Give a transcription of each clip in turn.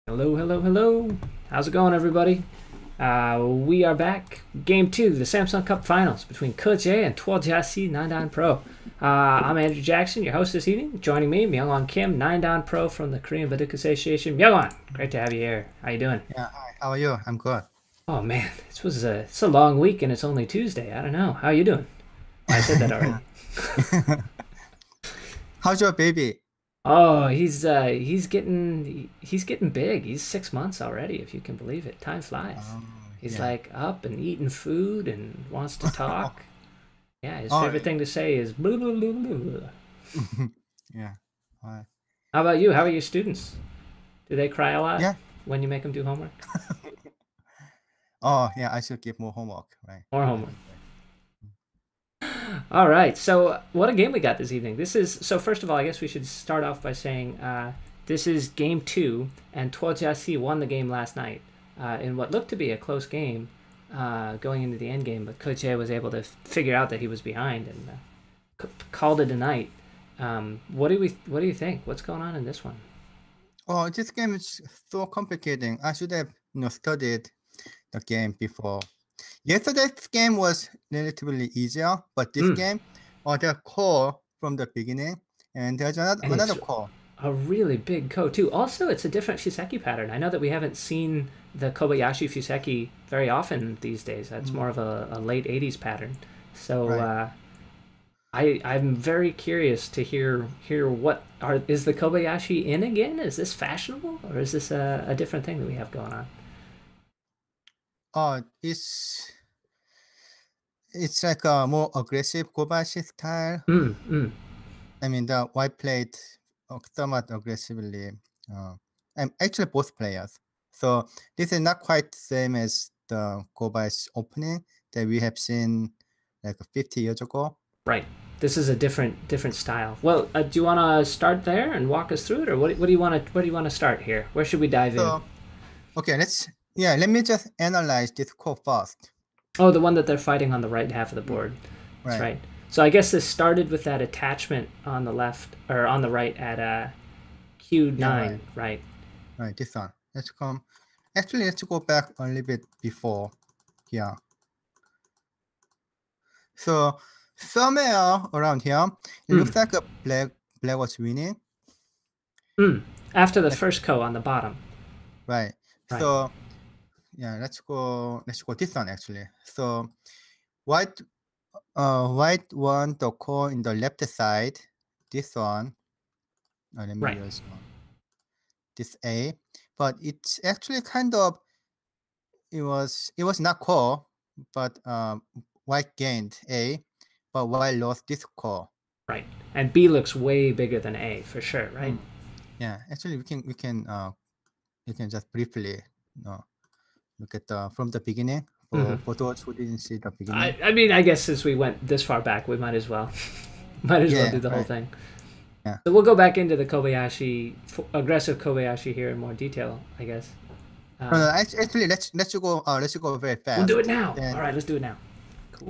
Hello, hello, hello. How's it going, everybody? We are back. Game 2, the Samsung Cup Finals between Tuo Jiaxi and Tuo Jiaxi 9 Pro. I'm Andrew Jackson, your host this evening. Joining me, Myungwan Kim, 9 Pro from the Korean Baduk Association. Myungwan, great to have you here. How you doing? Yeah, hi. How are you? I'm good. Oh man, it's a long week and it's only Tuesday. I don't know. How you doing? Oh, I said that already. How's your baby? Oh, he's getting big. He's 6 months already, if you can believe it. Time flies. Oh, He's yeah. like up and eating food and wants to talk. Yeah, his Oh, favorite thing to say is blah, blah, blah, blah, blah. yeah. Hi. How about you? How are your students? Do they cry a lot Yeah. when you make them do homework? Oh, yeah. I should give more homework, right? More homework. All right. So, what a game we got this evening. So. First of all, I guess we should start off by saying this is game 2, and Tuo Jiaxi won the game last night in what looked to be a close game going into the end game, but Koche was able to figure out that he was behind and called it a night. What do you think? What's going on in this one? Oh, this game is so complicated. I should have, studied the game before. Yesterday's game was relatively easier, but this Mm. game, the core from the beginning, and there's And it's another core. a really big ko too. Also, it's a different Fuseki pattern. I know that we haven't seen the Kobayashi Fuseki very often these days. That's more of a late 80s pattern. So Right. I'm very curious to hear is the Kobayashi in again? Is this fashionable or is this a different thing that we have going on? Oh, it's like a more aggressive Kobashi style. Mm, mm. I mean, the white played somewhat aggressively. And actually, both players. So this is not quite the same as the Kobayashi opening that we have seen like 50 years ago. Right. This is a different style. Well, do you want to start there and walk us through it, or what do you want to start here? Where should we dive in? So okay, let me just analyze this code first. Oh, the one that they're fighting on the right half of the board. That's Right. right. So I guess this started with that attachment on the left or on the right at Q9, Yeah, right? right. This one. Let's go back a little bit before here. So somewhere around here, it looks like a black was winning. After the first ko on the bottom. Right. Right. So yeah, let's go this one actually. So white won the core in the left side. This one. Let me Right. use this A. But it's actually kind of it was not core, but white gained A, but white lost this core. Right. And B looks way bigger than A for sure, right? Yeah, actually we can just briefly look at from the beginning for those who didn't see the beginning. I mean, I guess since we went this far back, we might as well Yeah, do the whole right. thing. Yeah. So we'll go back into the Kobayashi, aggressive Kobayashi here in more detail, I guess. No, actually, let's go very fast. We'll do it now. Then, All right, let's do it now. Cool.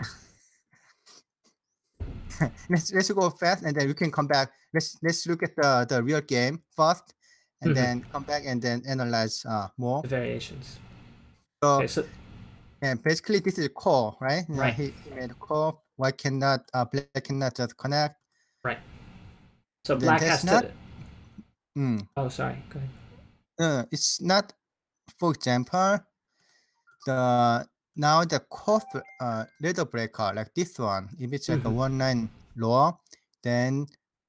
let's go fast, and then we can come back. Let's look at the real game first, and then come back and then analyze more. The variations. So, Okay, so and basically this is core, right? Right. He made core. Black cannot just connect. right. So Then black that's has to. not. Oh, sorry. Go ahead. It's not. For example, now the core ladder breaker like this one. If it's like a 1-9 lower, then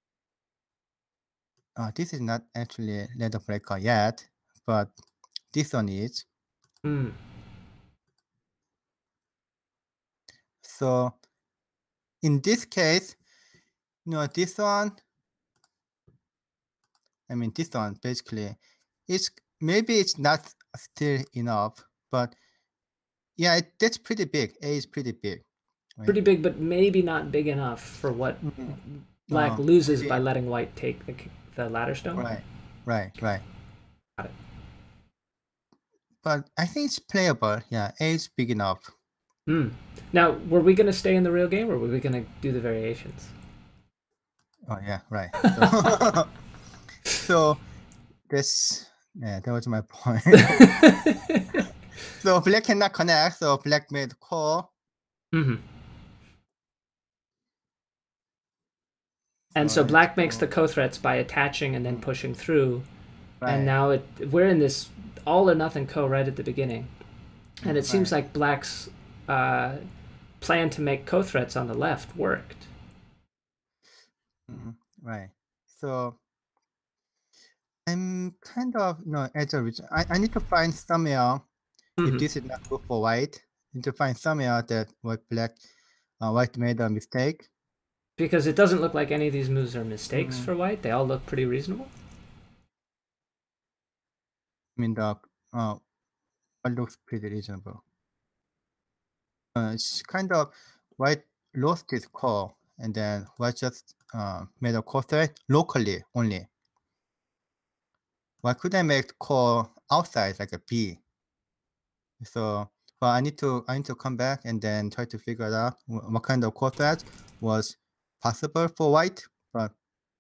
this is not actually ladder breaker yet, but this one is. So in this case, this one. I mean, this one basically, maybe it's not still enough, but yeah, that's pretty big. A is pretty big. Right? Pretty big, but maybe not big enough for what black loses by letting white take the ladder stone. Right. Got it. But I think it's playable. Yeah, A is big enough. Now, were we going to stay in the real game, or were we going to do the variations? Oh yeah, right. So, so Yeah, that was my point. So black cannot connect, so black made call. Mm-hmm. And so black makes the co-threats by attaching and then pushing through. Right. And now we're in this all or nothing co right at the beginning. And it seems like black's plan to make co-threats on the left worked. Right. So I'm kind of as a result, I need to find somewhere if this is not good for white. I need to find somewhere that white made a mistake. Because it doesn't look like any of these moves are mistakes for white. They all look pretty reasonable. I mean what looks pretty reasonable. It's kind of white lost his call and then white just made a call threat locally only. Why could I make call outside like a B? So well, I need to come back and then try to figure out what kind of call threat was possible for white. But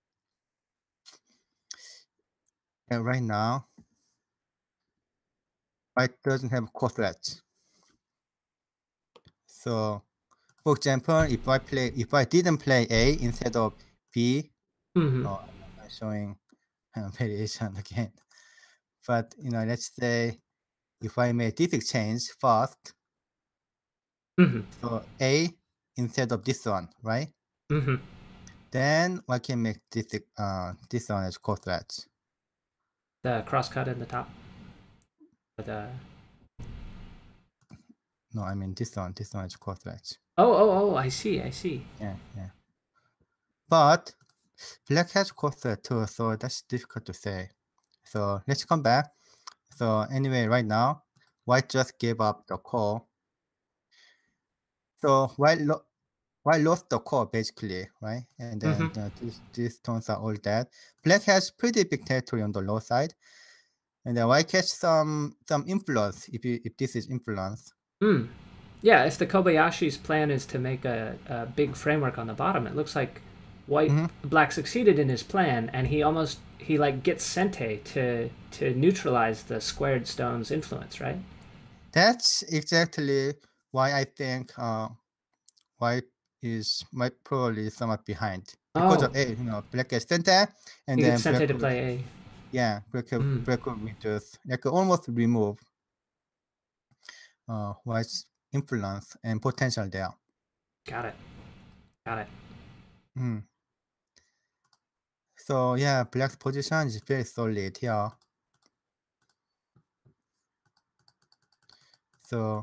right now, white doesn't have call threats. So, for example, if I didn't play A instead of B, I'm showing variation again. But let's say if I made this exchange first, so A instead of this one, right? Then I can make this one as call threats. The crosscut in the top. No, I mean this one is call threats. Oh, I see. Yeah. But black has call threat too, so that's difficult to say. So let's come back. So anyway, right now, white just gave up the call. So white lost the call basically, right? And then these tones are all dead. Black has pretty big territory on the low side, and then white gets some influence if this is influence. Yeah, if the Kobayashi's plan is to make a big framework on the bottom, it looks like black succeeded in his plan, and he gets Sente to neutralize the squared stone's influence, right? That's exactly why I think white might probably somewhat behind because of A. Black gets Sente, and he then gets Sente to play A. Yeah, black will just almost remove white's influence and potential there. Got it. So yeah, black's position is very solid here. So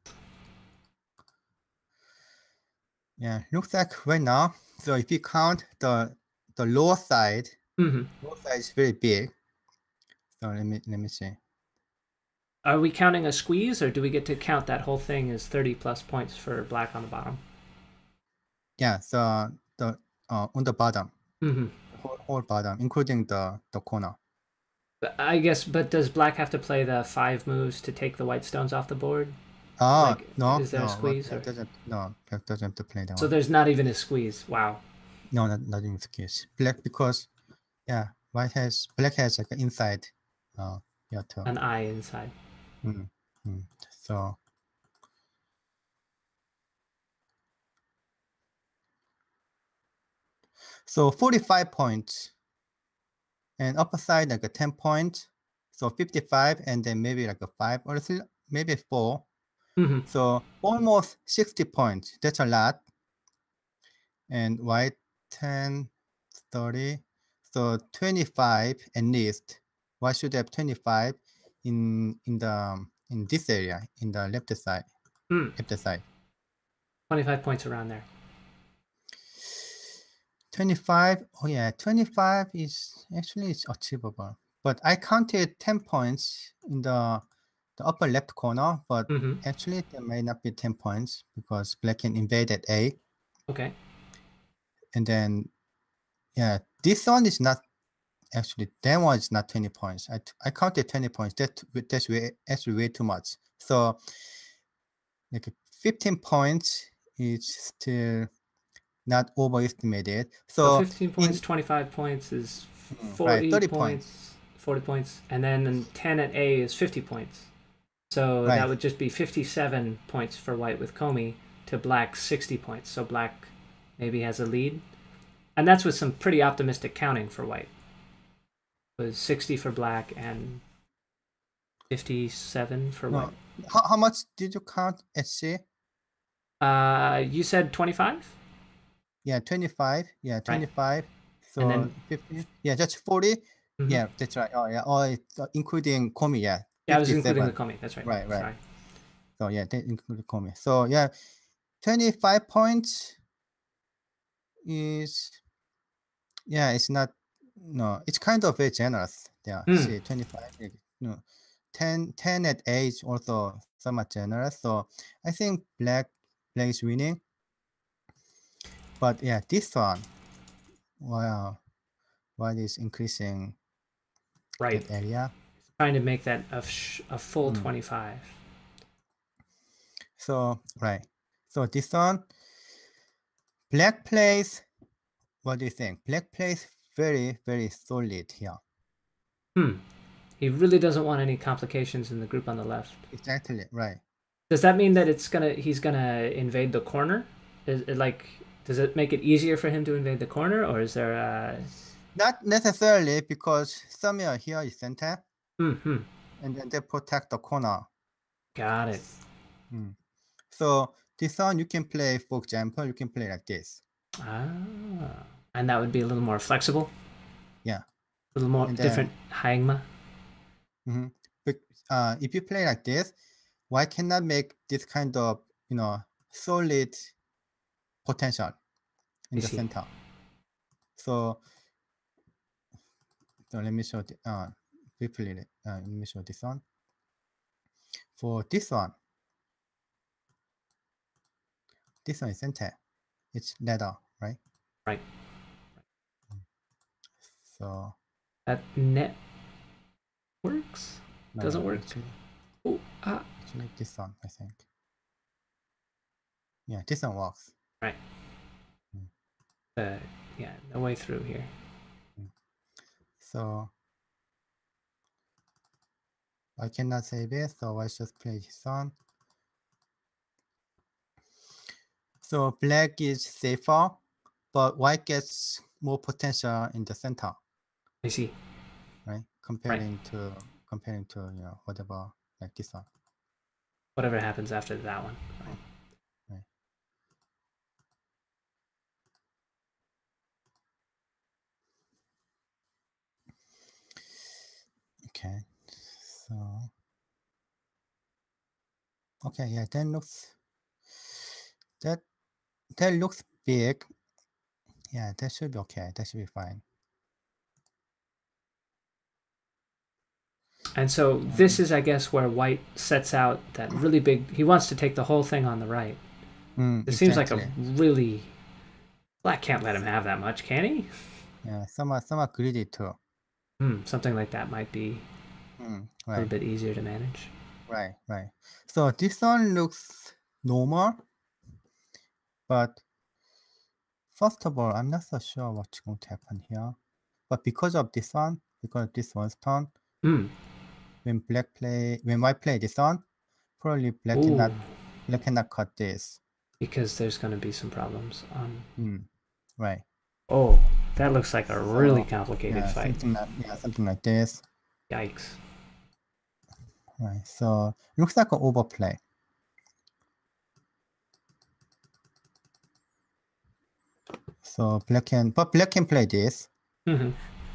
yeah, looks like right now. So if you count the lower side, lower side is very big. So let me see. Are we counting a squeeze, or do we get to count that whole thing as 30 plus points for black on the bottom? Yeah, so the on the bottom, whole bottom, including the corner. I guess, but does black have to play the 5 moves to take the white stones off the board? No. Is there a squeeze? Black doesn't have to play that one. So there's not even a squeeze. Wow. No, not even a squeeze. Black because black has like an inside too. An eye inside. So 45 points, and upper side like a 10 points, so 55, and then maybe like a 5 or maybe 4. So almost 60 points. That's a lot. And white 10, 30, so 25 at least. White should have 25 in this area, in the left side. 25 points around there. 25. Oh yeah, 25 is actually achievable. But I counted 10 points in the upper left corner, but actually there may not be 10 points because black can invade at A. Okay. And then this one is not actually, that one is not 20 points. I counted 20 points. That's actually way too much. So like 15 points is still not overestimated. So 15 points, 25 points is 40 30 points. 40 points, and then 10 at A is 50 points. So Right. that would just be 57 points for white with Komi to black 60 points. So black maybe has a lead. And that's with some pretty optimistic counting for white. It was 60 for black and 57 for No. white. How much did you count HC? You said 25? Yeah, 25. Yeah, 25. So And then 50. Yeah, just 40. Mhm. Yeah, that's right. Oh, yeah. Oh, it's, including Komi. Yeah. Yeah, I was including the 57. Komi. That's right. Right, right. Sorry. So yeah, that include Komi. So yeah, 25 points is, yeah, it's not, no, it's kind of very generous. Yeah, see, 25. No, 10 at A is also somewhat generous. So I think black is winning. But yeah, this one, wow, white is increasing Right. that area. Trying to make that a full 25. So, right. So this one, black plays, what do you think? Black plays very, very solid here. He really doesn't want any complications in the group on the left. Exactly, right. Does that mean that he's gonna invade the corner? Does it make it easier for him to invade the corner, or is there a... Not necessarily, because somewhere here is center, Mm-hmm. and then they protect the corner. Got it. So this one you can play, for example, you can play like this. And that would be a little more flexible? Yeah. A little more And different haengma? But if you play like this, why cannot make this kind of, solid potential in the center? So let me show briefly. Let me show this one. For this one is center. It's ladder, right? Right. So that net works? Doesn't work? Actually, actually, this one, I think. Yeah, this one works. Right. Yeah, no way through here. So I cannot save it, so I just play this one. So black is safer, but white gets more potential in the center. I see. Right? Comparing to whatever, like this one. Whatever happens after that one. Right. Okay, so okay, yeah, that looks big. Yeah, that should be okay. That should be fine. And so this is, I guess, where white sets out that really big... He wants to take the whole thing on the right. This seems like a really... Black can't let him have that much, can he? Yeah, somewhat greedy too. Something like that might be a little bit easier to manage. Right. So this one looks normal, but first of all, I'm not so sure what's going to happen here. But because of this one's turn, when white play this one, probably black cannot cut this. Because there's going to be some problems. Right. Oh, that looks like a really complicated fight. Something like this. Yikes. Right. So looks like an overplay. So black can play this. Yeah.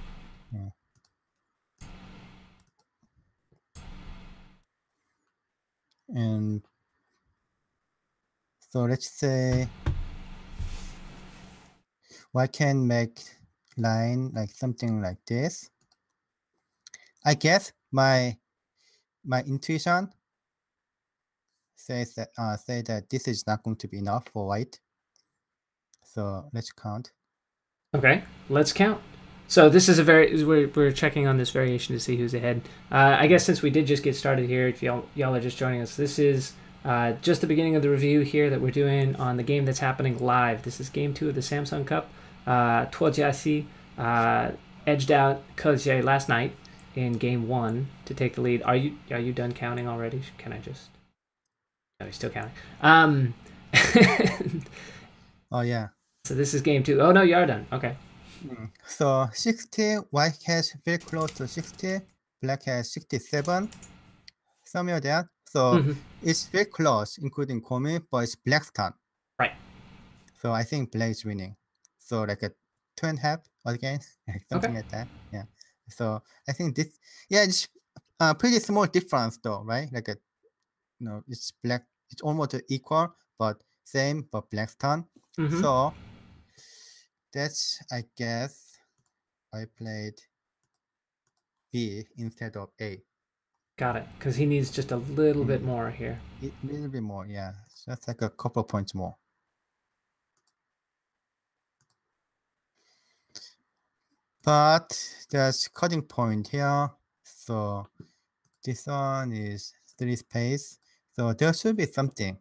And so let's say white can make line like something like this. I guess my intuition says that this is not going to be enough for white. So let's count. Okay, let's count. So this is we're checking on this variation to see who's ahead. I guess since we did just get started here, if y'all are just joining us, this is just the beginning of the review here that we're doing on the game that's happening live. This is game 2 of the Samsung Cup. Tuo Jiaxi edged out Tuo Jiaxi last night in game 1 to take the lead. Are you done counting already? Can I just? No, he's still counting. Oh yeah. So this is game 2. Oh no, you are done. Okay. So 60, white has very close to 60, black has 67, somewhere there. So it's very close, including Komi, but it's black's turn. Right. So I think black is winning. So like a 2.5 again, something like that. Yeah. So I think this, yeah, it's pretty small difference though, right? Like it's black, it's almost equal, but same, but black's turn. So that's, I guess, I played B instead of A. Got it. Because he needs just a little bit more here. A little bit more, yeah. So that's like a couple points more. But there's cutting point here. So this one is 3 space. So there should be something.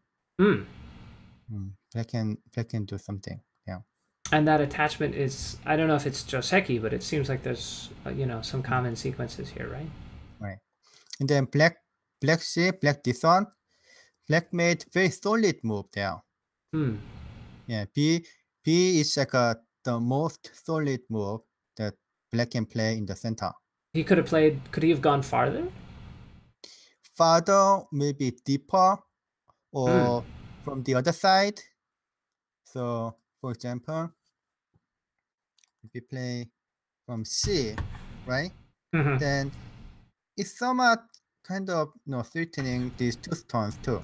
Black can do something. Yeah. And that attachment is, I don't know if it's Joseki, but it seems like there's some common sequences here, right? Right. And then black C, black this one. Black made very solid move there. Yeah, B is like the most solid move that black can play in the center. Could he have gone farther? Farther, maybe deeper, or from the other side. So, for example, if we play from C, right? Then it's somewhat kind of threatening these two stones too.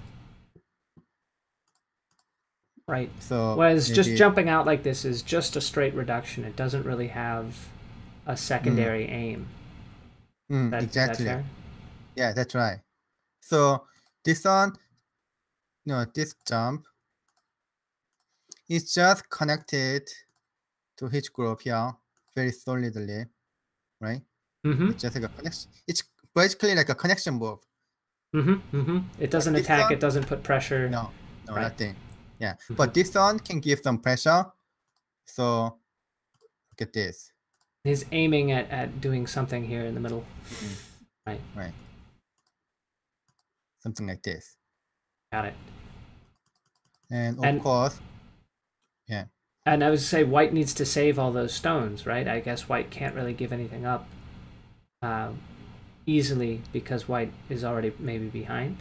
Right. So whereas just jumping out like this is just a straight reduction. It doesn't really have a secondary aim. Exactly. That's fair? Yeah, that's right. So this one, this jump is just connected to his group here very solidly, right? It's just like a connection. It's basically like a connection move. It doesn't attack. It doesn't put pressure. No, right. Nothing. Yeah, but this one can give some pressure. So look at this. He's aiming at doing something here in the middle. Right. Right. Something like this. Got it. And of course, yeah. And I would say white needs to save all those stones, right? I guess white can't really give anything up easily because white is already maybe behind.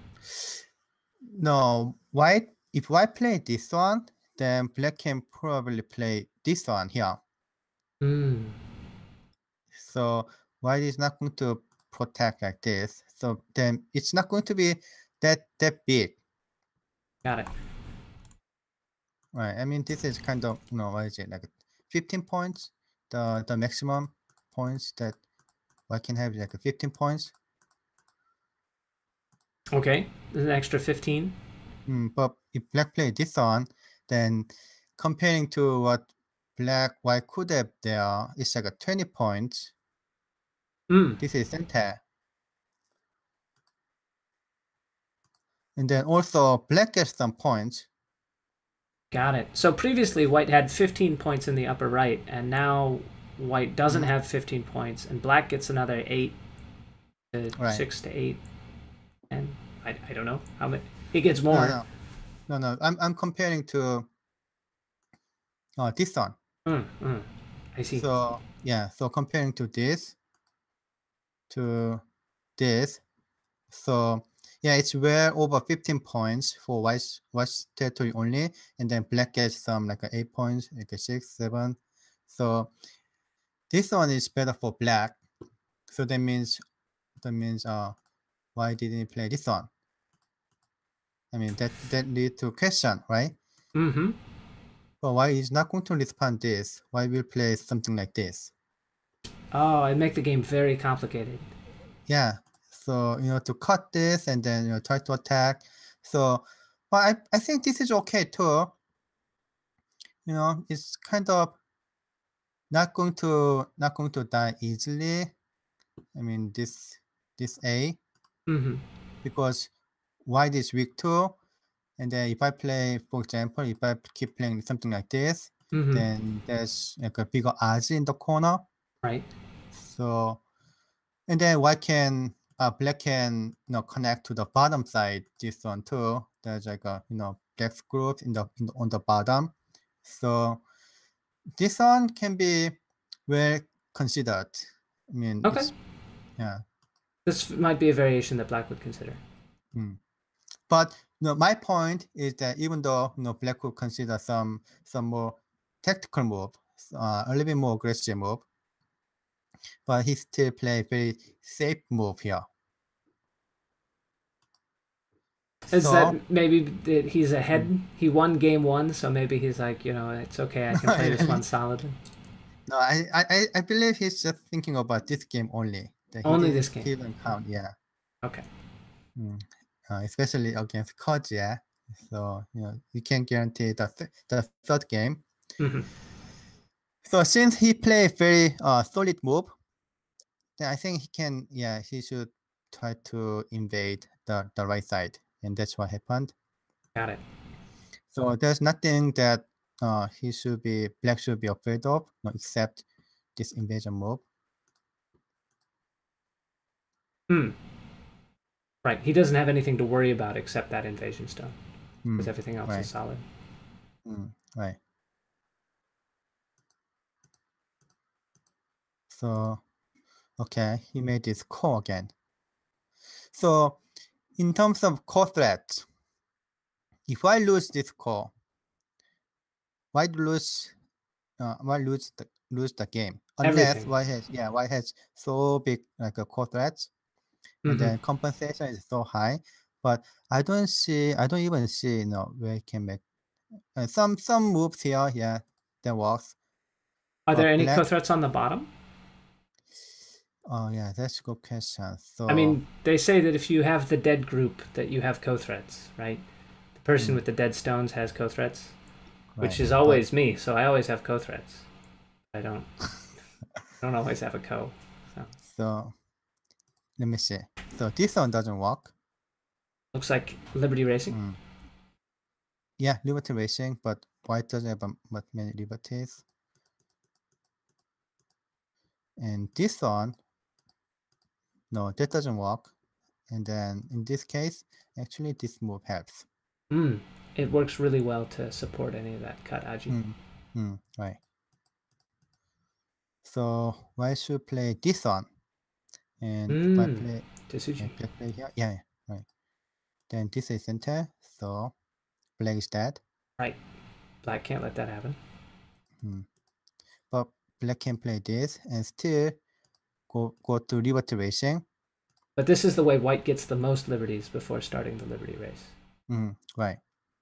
No, if white play this one, then black can probably play this one here. So white is not going to protect like this. So then it's not going to be that big. Got it. Right. I mean, this is kind of, what is it, like 15 points? The maximum points that white can have is like 15 points. Okay, an extra 15. But if black play this one, then comparing to what white could have there, it's like a 20 points. This is center. And then also black gets some points. Got it. So previously white had 15 points in the upper right, and now white doesn't have 15 points, and black gets another 8 to 6 to 8. And I don't know how many. He gets more. No. I'm comparing to this one. I see. So yeah, so comparing to this to this, so yeah, it's well over 15 points for white's territory only, and then black gets some like 8 points, like 6, 7. So this one is better for black. So that means why didn't he play this one? I mean that leads to question, right? But why is not going to respond this? Why will play something like this? Oh, I make the game very complicated. Yeah. So to cut this and then try to attack. So, but I think this is okay too. It's kind of not going to die easily. I mean this A because white is weak too. And then if I play, for example, if I keep playing something like this, then there's like a bigger odds in the corner. Right. So And then white can black can connect to the bottom side this one too. There's like a black group on the bottom. So this one can be well considered. I mean, Okay. yeah. This might be a variation that black would consider. But my point is that even though black would consider some more tactical move, a little bit more aggressive move, but he still play very safe move here. Is So, that maybe that he's ahead? He won game one, so maybe he's like, it's okay. I can play this one solidly. No, I believe he's just thinking about this game only. Only this game. He didn't count, yeah. Okay. Especially against Tuo Jiaxi. So you can guarantee the third game. So since he played very solid move, then I think he should try to invade the right side, and that's what happened. Got it. So there's nothing that black should be afraid of, except this invasion move. Right. He doesn't have anything to worry about except that invasion stone, because everything else is solid. Right. So, okay, he made this core again. So, in terms of core threats, if I lose this core, white lose the game unless white has so big like a core threats, and then compensation is so high. But I don't even see where he can make some moves here. Yeah, that works. Are there any co-threats on the bottom? Oh yeah, that's a good question. So I mean, they say that if you have the dead group, that you have co-threats, right? The person with the dead stones has co-threats, which is always me. So I always have co-threats. I don't always have a co. So let me see. So this one doesn't work. Looks like Liberty Racing. Yeah, Liberty Racing, but white doesn't have many liberties. And this one, no, that doesn't work. And then in this case, actually this move helps. It works really well to support any of that cut Aji. Right. So white should play this one. And if I play here, yeah, right. Then this is center, so black is dead. Right. Black can't let that happen. But black can play this and still go to liberty racing. But this is the way white gets the most liberties before starting the liberty race. Right.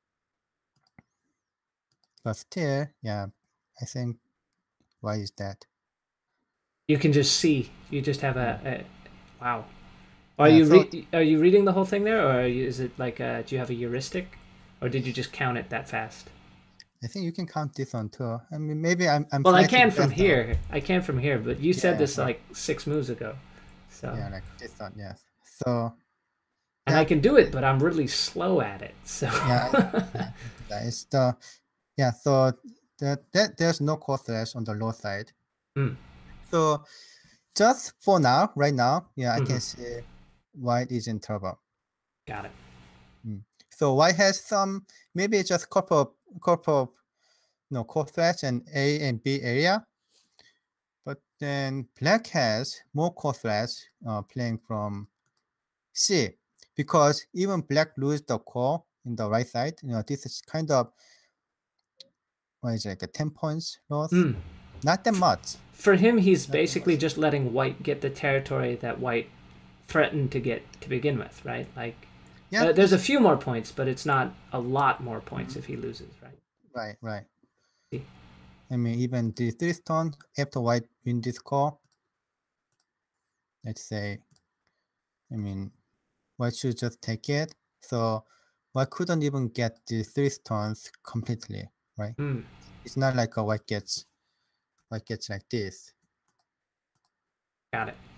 But still, yeah, I think white is dead. You can just see. You just have a wow. Are you reading the whole thing there, or is it like do you have a heuristic, or did you just count it that fast? I think you can count this one too. I mean, maybe I'm. Well, I can from here. I can from here, but you said this like 6 moves ago. So yeah, like this one, yes. So. And I can do it, but I'm really slow at it. So it's the So there's no core threats on the low side. So just for now, right now, I can see white is in trouble. Got it. So white has some, maybe just couple of core threats in A and B area, but then black has more core threats playing from C, because even black lose the core in the right side. This is kind of like a 10 points loss. Not that much. For him, he's basically just letting white get the territory that white threatened to get to begin with, right? Like, there's a few more points, but it's not a lot more points if he loses, right? Right. I mean, even the 3 stone after white win this core, let's say, I mean, white should just take it. So white couldn't even get the 3 stones completely, right? It's not like a white gets like this. Got it.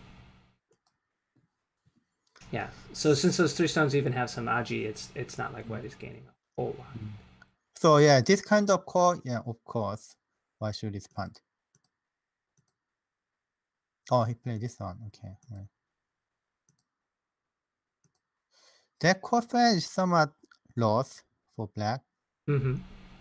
Yeah. So since those 3 stones even have some Aji, it's not like white is gaining a whole lot. So yeah, this kind of core, of course, white should respond. Oh, he played this one. Okay, right. That core threat is somewhat lost for black. Mm-hmm.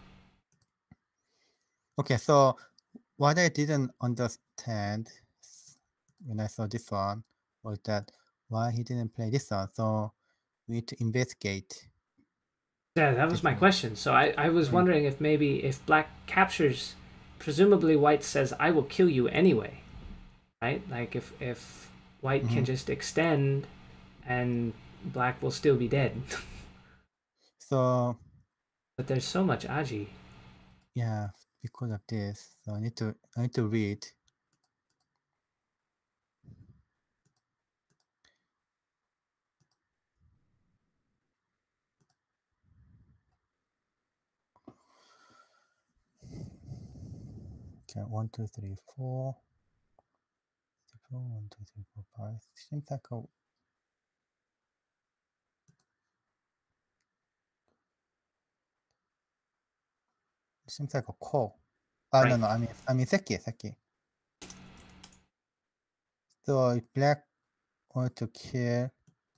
Okay, so what I didn't understand when I saw this one was that why he didn't play this one. So we need to investigate. Yeah, that was This my one. question. So I was wondering if maybe if black captures, presumably white says, I will kill you anyway, right? Like if white can just extend and black will still be dead. So But there's so much aji. yeah, because of this, so I need to read. Okay, 1, 2, 3, 4. 1, 2, 3, 4, 5. Seems like a core. Right. No, I mean seki. So if black want to kill,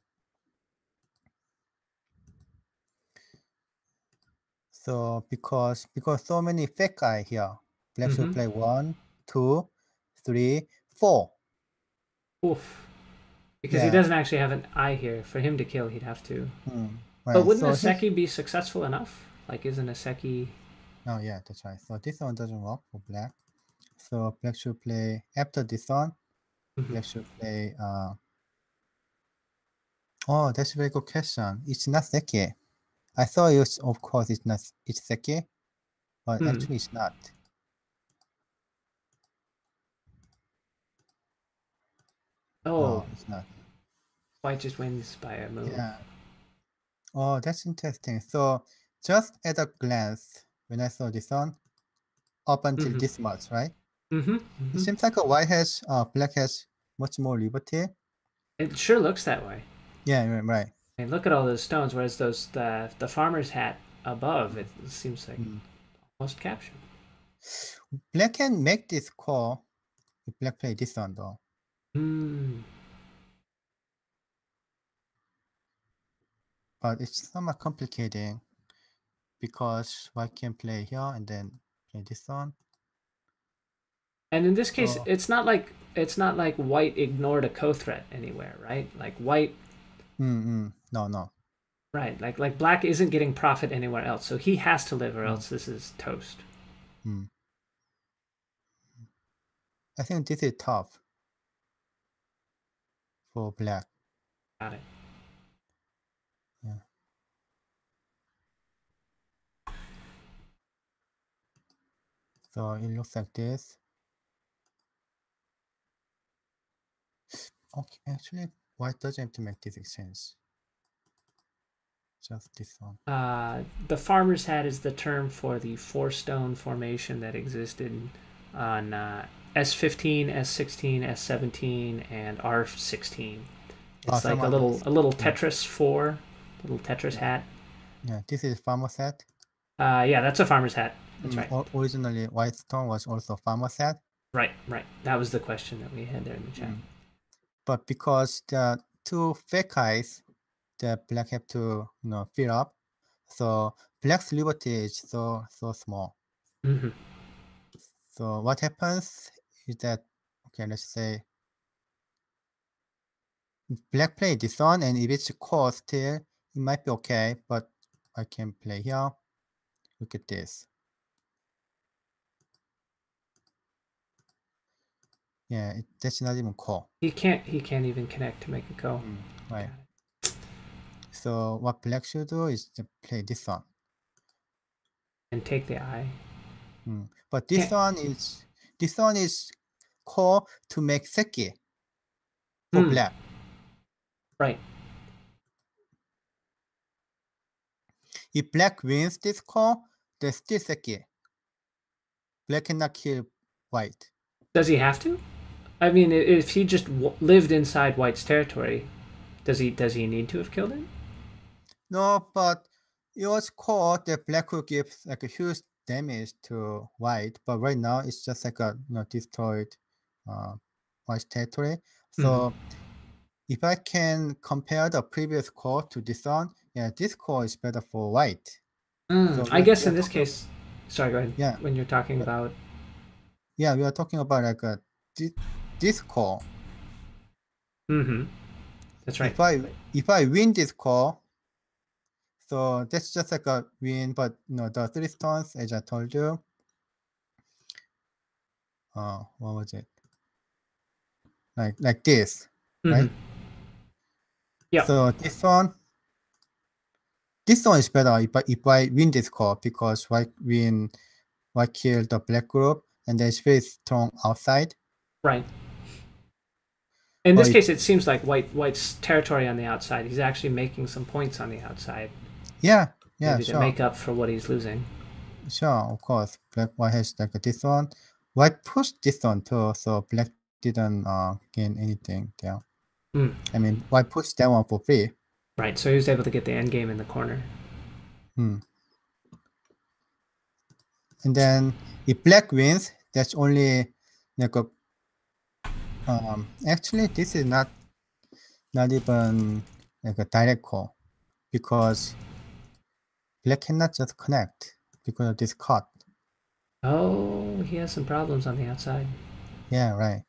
so because so many fake eye here, black should play 1, 2, 3, 4. Oof. Because he Yeah. doesn't actually have an eye here. For him to kill, he'd have to. But Right. wouldn't So a Seki be successful enough? Like, isn't a Seki... oh yeah, that's right. So this one doesn't work for black. So black should play after this one. Black should play. Oh, that's a very good question. It's not seki. I thought it's of course it's not. It's seki, but actually it's not. Oh, It's not. white just wins by a move. Yeah. Oh, that's interesting. So just at a glance, when I saw this one, up until this much, right? It seems like a white has, black has much more liberty. It sure looks that way. Yeah, right. I mean, look at all those stones. Whereas the farmer's hat above, it seems like almost captured. Black can make this call if black play this one though. But it's somewhat complicating because white can play here and then play this one. And in this case, it's not like white ignored a co-threat anywhere, right? Like white. No. Right, like black isn't getting profit anywhere else, so he has to live, or else this is toast. I think this is tough for black. Got it. Yeah. So it looks like this. Okay, actually, white doesn't have to make this exchange. Just this one. The farmer's hat is the term for the four-stone formation that existed on S15, S16, S17, and R16. It's like a little Tetris 4, little Tetris hat. Yeah, this is farmer's hat. Yeah, that's a farmer's hat. That's right. Originally, white stone was also farmer's hat. Right. That was the question that we had there in the chat. But because there are two fake eyes that black have to fill up, so black's liberty is so small. So what happens is that, okay, let's say black play this one, and if it's core still, it might be okay, but I can play here. Look at this. Yeah, that's not even core. He can't even connect to make a go. Right. So what black should do is to play this one and take the eye. But this one is core to make seki for black. Right. If black wins this core, there's still seki. Black cannot kill white. Does he have to? I mean, if he just lived inside white's territory, does he need to have killed him? No, but it was core that black will give like a huge damage to white, but right now it's just like a destroyed white territory. So if I can compare the previous core to this one, yeah, this core is better for white. So I guess we in are this talking, case, sorry, go ahead. yeah, When you're talking about, yeah, we are talking about like this core. that's right. If I win this core, so that's just like a win, but the 3 stones, as I told you, what was it? Like this, right? Yeah, So this one is better if I win this core because white kill the black group and then it's very strong outside. right. In But this case, it seems like white's territory on the outside. He's actually making some points on the outside, yeah, maybe to sure, make up for what he's losing. of course. White has like this one. White pushed this one too, so black didn't gain anything there. I mean, white pushed that one for free. Right, so he was able to get the end game in the corner. And then if black wins, that's only like a actually this is not even like a direct call because black cannot just connect because of this cut. Oh, he has some problems on the outside. Yeah, right.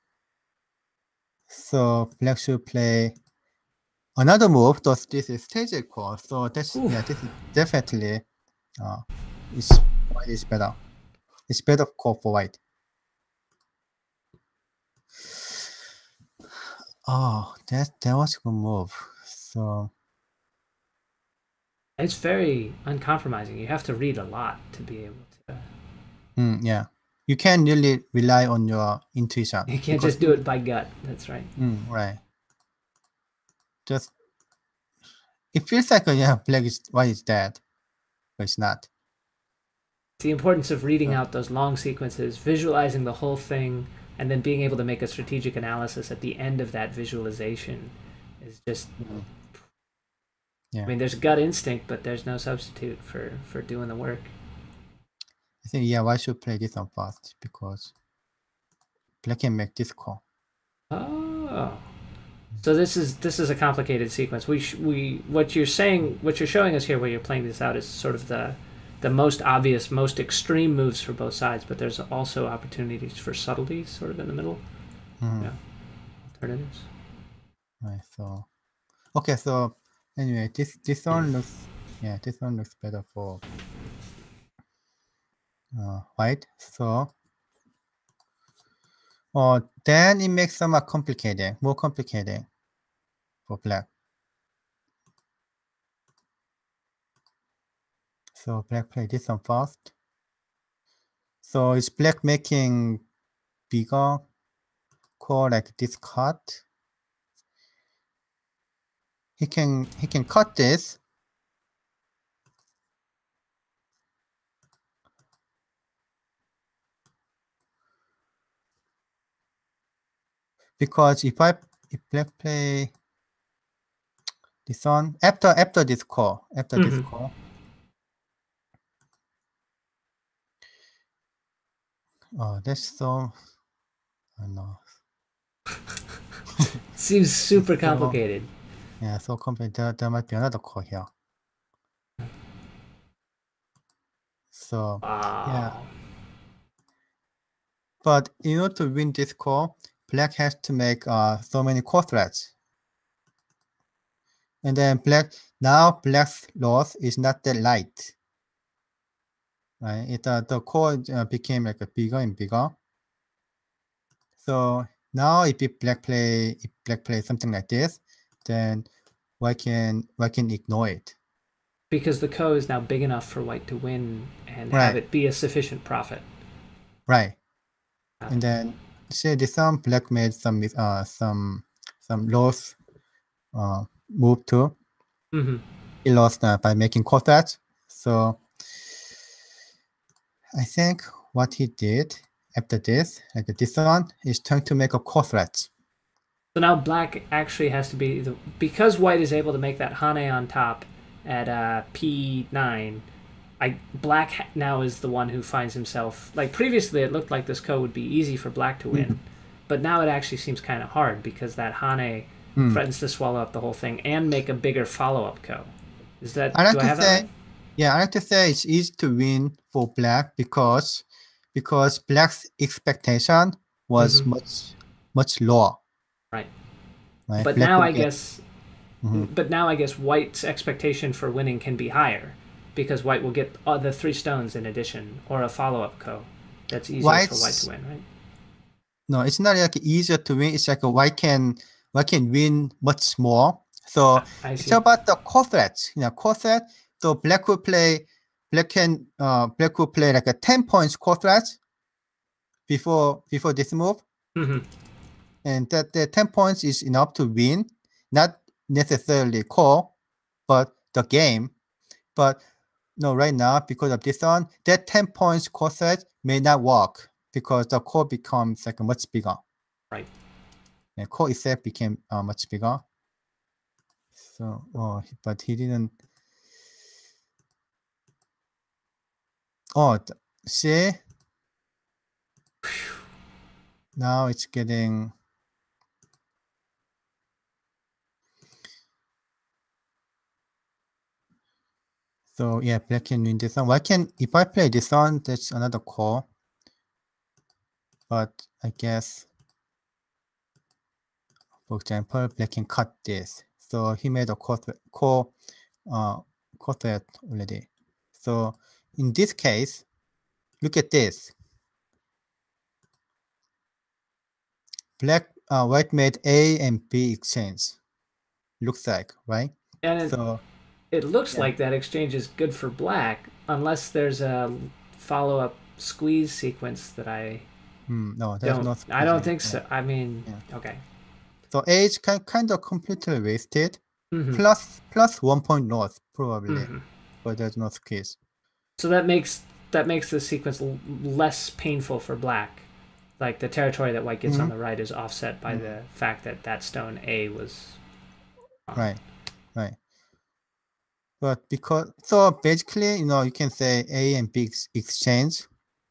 So black should play another move. Thus, this is stage call. So that's this is definitely white is better. It's better call for white. Oh, that was a good move. So It's very uncompromising. You have to read a lot to be able to. yeah, you can really rely on your intuition. You can't just do it by gut. That's right. Right. Just it feels like white is dead, but it's not. The importance of reading out those long sequences, visualizing the whole thing, and then being able to make a strategic analysis at the end of that visualization is just. Yeah. I mean, there's gut instinct, but there's no substitute for doing the work. I think white should play this one first because black can make this call. Oh, so this is a complicated sequence. What you're showing us here, where you're playing this out, is sort of the most obvious, most extreme moves for both sides, but there's also opportunities for subtleties sort of in the middle. Yeah, alternatives. Right. So, okay. So anyway, this one looks better for white. So, then it makes somewhat more complicated for black. So black play this one first. So is black making bigger core like this cut? He can cut this. Because if black play this one after this core, this core. Oh, that's so. I don't know. Seems super complicated. Yeah, so complicated. There might be another core here. So yeah. But in order to win this core, black has to make so many core threats. And then black's loss is not that light. Right? The core became like bigger and bigger. So now if black play something like this, then white can ignore it. Because the ko is now big enough for white to win and have it be a sufficient profit. Right. And then say this one, black made some loss move too. He lost by making core threats. So I think what he did after this, like this one, is trying to make a core threat. So now black actually has to be because white is able to make that Hane on top at P9. Black now is the one who finds himself, like previously it looked like this ko would be easy for black to win, but now it actually seems kind of hard because that Hane threatens to swallow up the whole thing and make a bigger follow-up ko. Is that I like do I to have that say, right? yeah, I like to say it's easy to win for black because black's expectation was much lower. Right. Right? But Black now would I get guess mhm. but now I guess white's expectation for winning can be higher because white will get the 3 stones in addition or a follow-up ko. That's easier for white to White's win, right? no, it's not like easier to win. It's like white can win much more. So I it's see. about the core threats. Core threat. So black will play like a 10 points core threat before this move. And that the 10 points is enough to win, not necessarily core, but the game. But no, right now, because of this one, that 10 points core threat may not work because the core becomes like much bigger. Right. And core itself became much bigger. So, but he didn't. Oh, see? Now it's getting. So yeah, black can win this one. Why can if I play this one, that's another core. But I guess, for example, black can cut this. So he made a core threat already. So in this case, look at this. White made A and B exchange. Looks like, right? And So it looks yeah. like that exchange is good for black unless there's a follow-up squeeze sequence that I No, there's don't. no I don't squeezing. think so. I mean, Yeah. okay. So A is kind of completely wasted. Mm-hmm. Plus 1 point loss probably, but there's no squeeze. So that makes the sequence less painful for black. Like the territory that white gets on the right is offset by the fact that that stone A was Right. But so basically, you can say A and B exchange.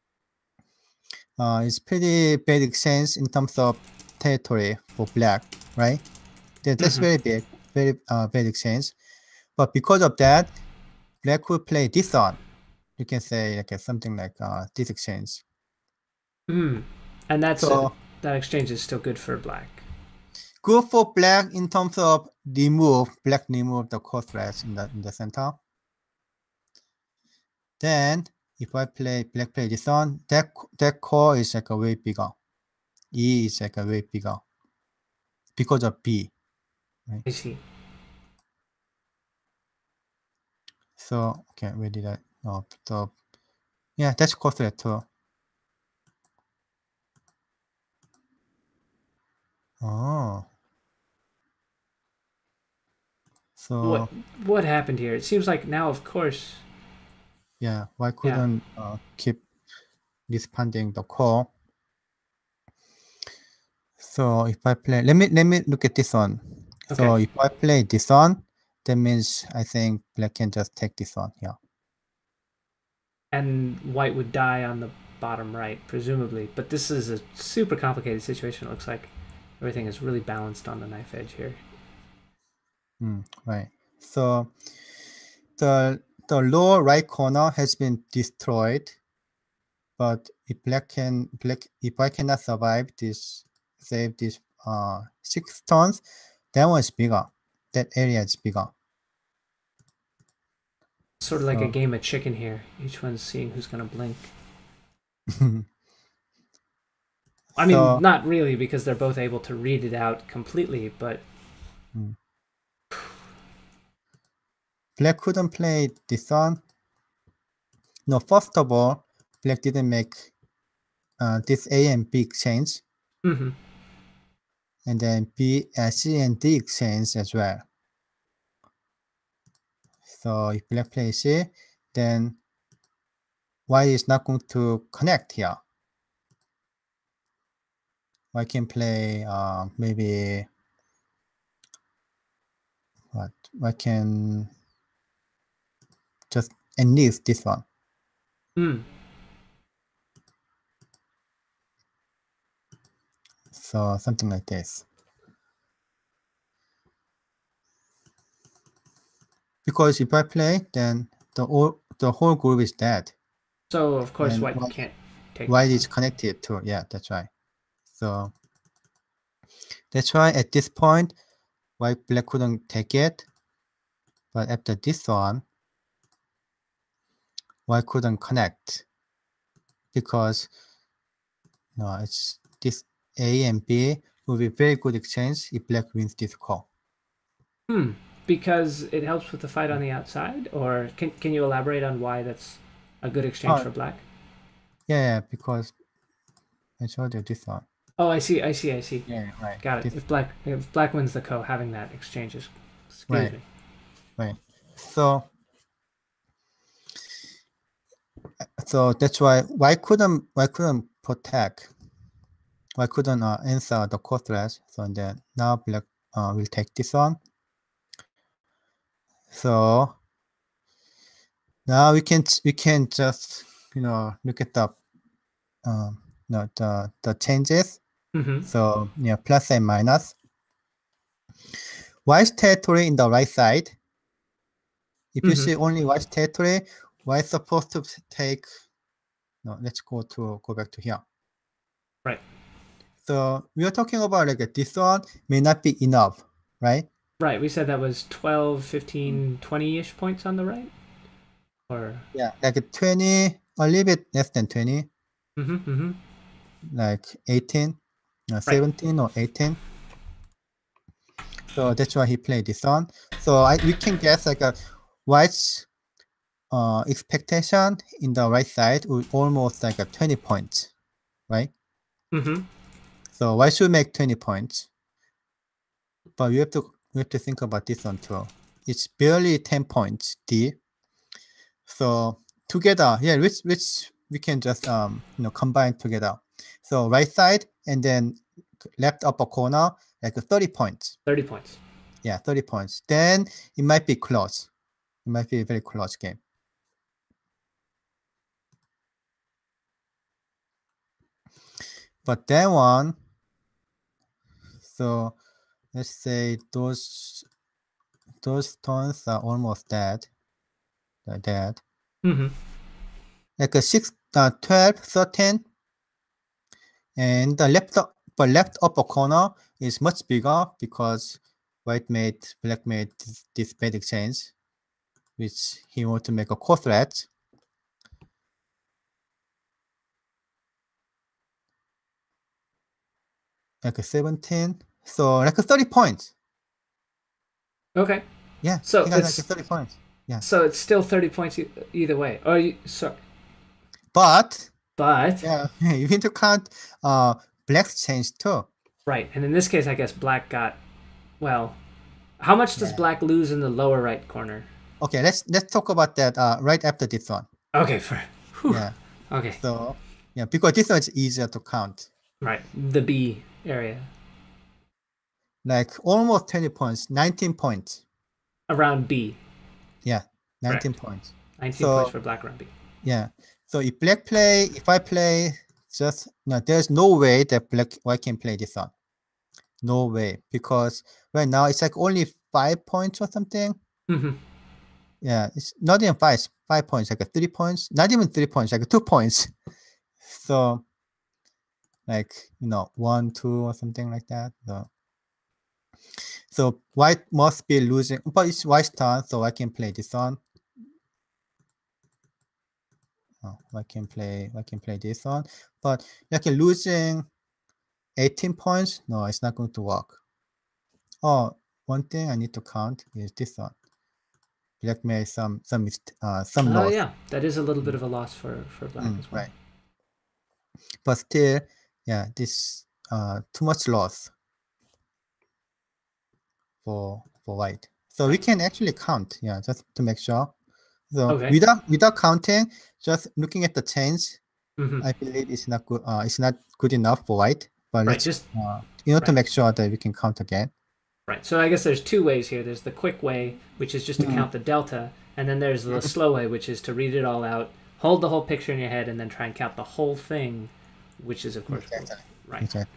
It's pretty bad exchange in terms of territory for black, right? That's very big, very bad exchange. But because of that, black will play this on. You can say like something like this exchange. and that's So that exchange is still good for black. good for black in terms of black remove the core threats in the center. Then if I play black play this on, that core is like a way bigger. E is like a way bigger because of B. Right? I see. So okay, where did I? Oh, so yeah, that's core threat too. Oh, so What happened here? It seems like now, of course. yeah, why couldn't keep expanding the core? So if I play, let me look at this one. Okay. So if I play this one, that means I think black can just take this one here. And white would die on the bottom right, presumably. But this is a super complicated situation. It looks like everything is really balanced on the knife edge here. Right. So the lower right corner has been destroyed, but if I cannot save this 6 tons, that one is bigger. That area is bigger. Sort of like a game of chicken here. Each one's seeing who's gonna blink. I mean, not really, because they're both able to read it out completely, but black couldn't play this one. No, first of all, black didn't make this A and B exchange. And then C and D exchange as well. So if black plays C, then white is not going to connect here. White can play maybe what? White can just enlist this one. So something like this. because if I play, then the whole group is dead. So of course And white can't take white this is connected to, yeah, that's right. So that's why at this point, black couldn't take it. But after this one, white couldn't connect because no, it's this A and B will be very good exchange if black wins this call. Because it helps with the fight on the outside, or can you elaborate on why that's a good exchange for black? Yeah, because I showed you this one. Oh, I see. Yeah, right. Got it. If black wins the ko, having that exchange is Right. me. Right. So that's why couldn't protect. Why couldn't answer the core threat? So then now black will take this one. So now we can just look at the the changes. So yeah, plus and minus. White territory in the right side. If you see only white territory, white supposed to take. No, let's go back to here. Right. So we are talking about like this one may not be enough, right? Right. We said that was 12, 15, 20-ish points on the right? Or yeah, like 20, a little bit less than 20. Like 18, 17 or 18. So that's why he played this one. So we can guess like a white's expectation in the right side would almost like a 20 points, right? So white should make 20 points. But we have to think about this one too. It's barely 10 points D. So together, yeah, which we can just combine together. So right side and then left upper corner, like 30 points. 30 points. Yeah, 30 points. Then it might be close. It might be a very close game. But that one, so let's say those turns are almost dead. They're dead. Like a 6, 12, 13. And the left upper corner is much bigger because black made this bad exchange, which he want to make a core threat. Like a 17. So like a 30 points. Okay. Yeah. So he got like a 30 points. Yeah. So it's still 30 points either way. Sorry. But yeah, you need to count black's change too. Right. And in this case, I guess black got, well, how much does black lose in the lower right corner? Okay, let's talk about that right after this one. Okay, yeah. Okay. So yeah, because this one is easier to count. Right. The B area. Like almost 20 points, 19 points. Around B. Yeah, 19 points. 19 points for black around B. Yeah. So if I play, there's no way that white can play this one. No way, because right now it's like only 5 points or something. Yeah, it's not even 5 points, like 3 points, not even 3 points, like 2 points. So like 1, 2 or something like that. So white must be losing, but it's white's turn, so I can play this one. I can play this one, but like losing 18 points. No, it's not going to work. Oh, one thing I need to count is this one. Black made some loss. Oh yeah, that is a little bit of a loss for black as well. Right. But still, yeah, this too much loss for white. So we can actually count, yeah, just to make sure. So without counting, just looking at the change, I believe it's not good. It's not good enough for white. But let's just to make sure that we can count again. Right. So I guess there's two ways here. There's the quick way, which is just to count the delta, and then there's the slow way, which is to read it all out, hold the whole picture in your head, and then try and count the whole thing, which is of course right. Exactly.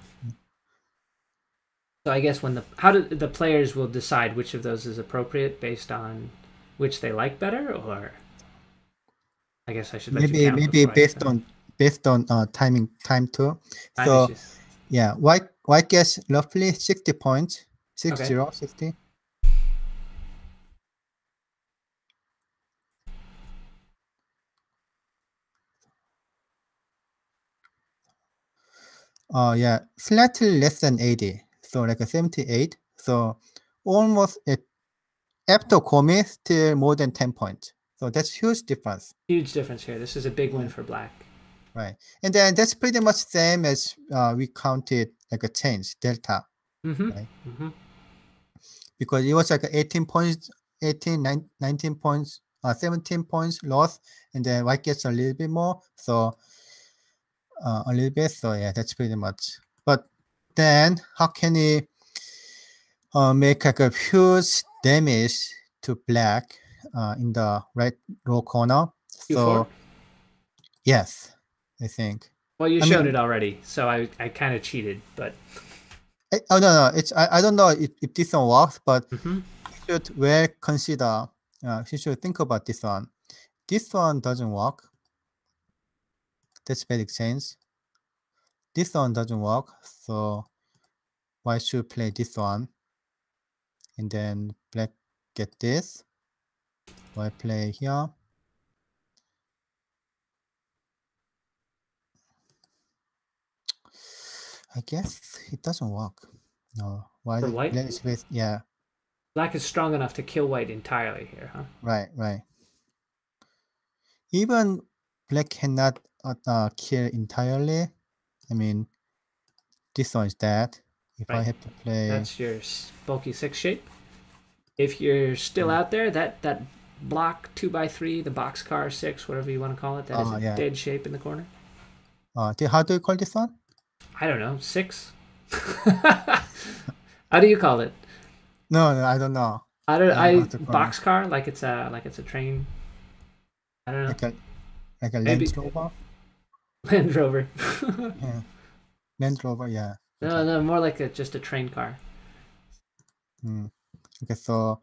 So I guess how do the players will decide which of those is appropriate based on which they like better, or I guess I should let you maybe count maybe before I based on time too. time So issues. yeah, white gets roughly 60 points, Okay. 60. Yeah, slightly less than 80, so like a 78. So almost after commit still more than 10 points. So that's huge difference. Huge difference here. This is a big win Yeah. for black. Right. And then that's pretty much same as we counted like a change, delta. Mm-hmm. Right? Mm-hmm. Because it was like 18 points, 19 points, 17 points loss, and then white gets a little bit more. So a little bit. So yeah, that's pretty much. But then how can he make like a huge damage to black in the right low corner? Q4? So yes, I think. Well, you I showed mean, it already, so I kind of cheated, but oh no, it's I don't know if this one works, but mm-hmm. you should well consider. You should think about this one. This one doesn't work. That's bad exchange. This one doesn't work, so why should play this one? And then black get this. Why play here? I guess it doesn't work. No, why For did white, black is with yeah, black is strong enough to kill white entirely here, huh? right. Even black cannot kill entirely. I mean, this one is dead. If I Right. have to play, That's your bulky 6 shape. If you're still out there, that block 2x3, the boxcar 6, whatever you want to call it, that is a yeah. dead shape in the corner. How do you call this one? I don't know, 6. How do you call it? No, I don't know. I don't. I don't know how to call it. Boxcar, like it's a train. I don't know. Like a Maybe Land Rover. Land Rover. Yeah, Land Rover. Yeah. No, more like just a train car. Okay, so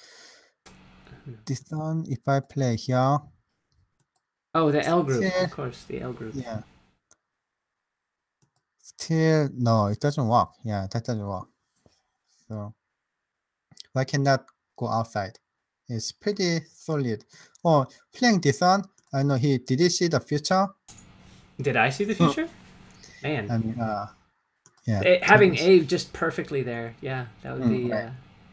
this one, if I play here. Oh, the L group, Still, of course, the L group. yeah. Still, no, it doesn't work. Yeah, that doesn't work. So I cannot go outside. It's pretty solid. Oh, playing this one, I know did he see the future? Did I see the future? Man. I mean, yeah. Having A just perfectly there, yeah, that would be. Right.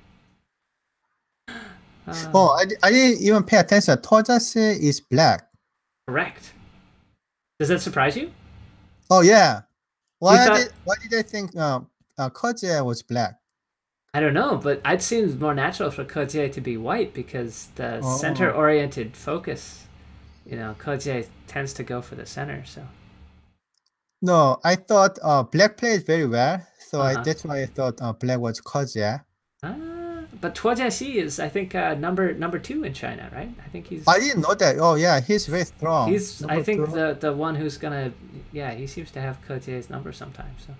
I didn't even pay attention. Tuo Jiaxi is black. Correct. Does that surprise you? Oh yeah. Why did I think Koje was black? I don't know, but it seems more natural for Koje to be white because the center-oriented focus, Koje tends to go for the center. So. No, I thought black plays very well, so that's why I thought black was Koje. But Tuo Jiaxi is, I think, number 2 in China, right? I think he's. I didn't know that. Oh yeah, he's very strong. He's, I think, the one who's gonna. Yeah, he seems to have Koje's number sometimes. So.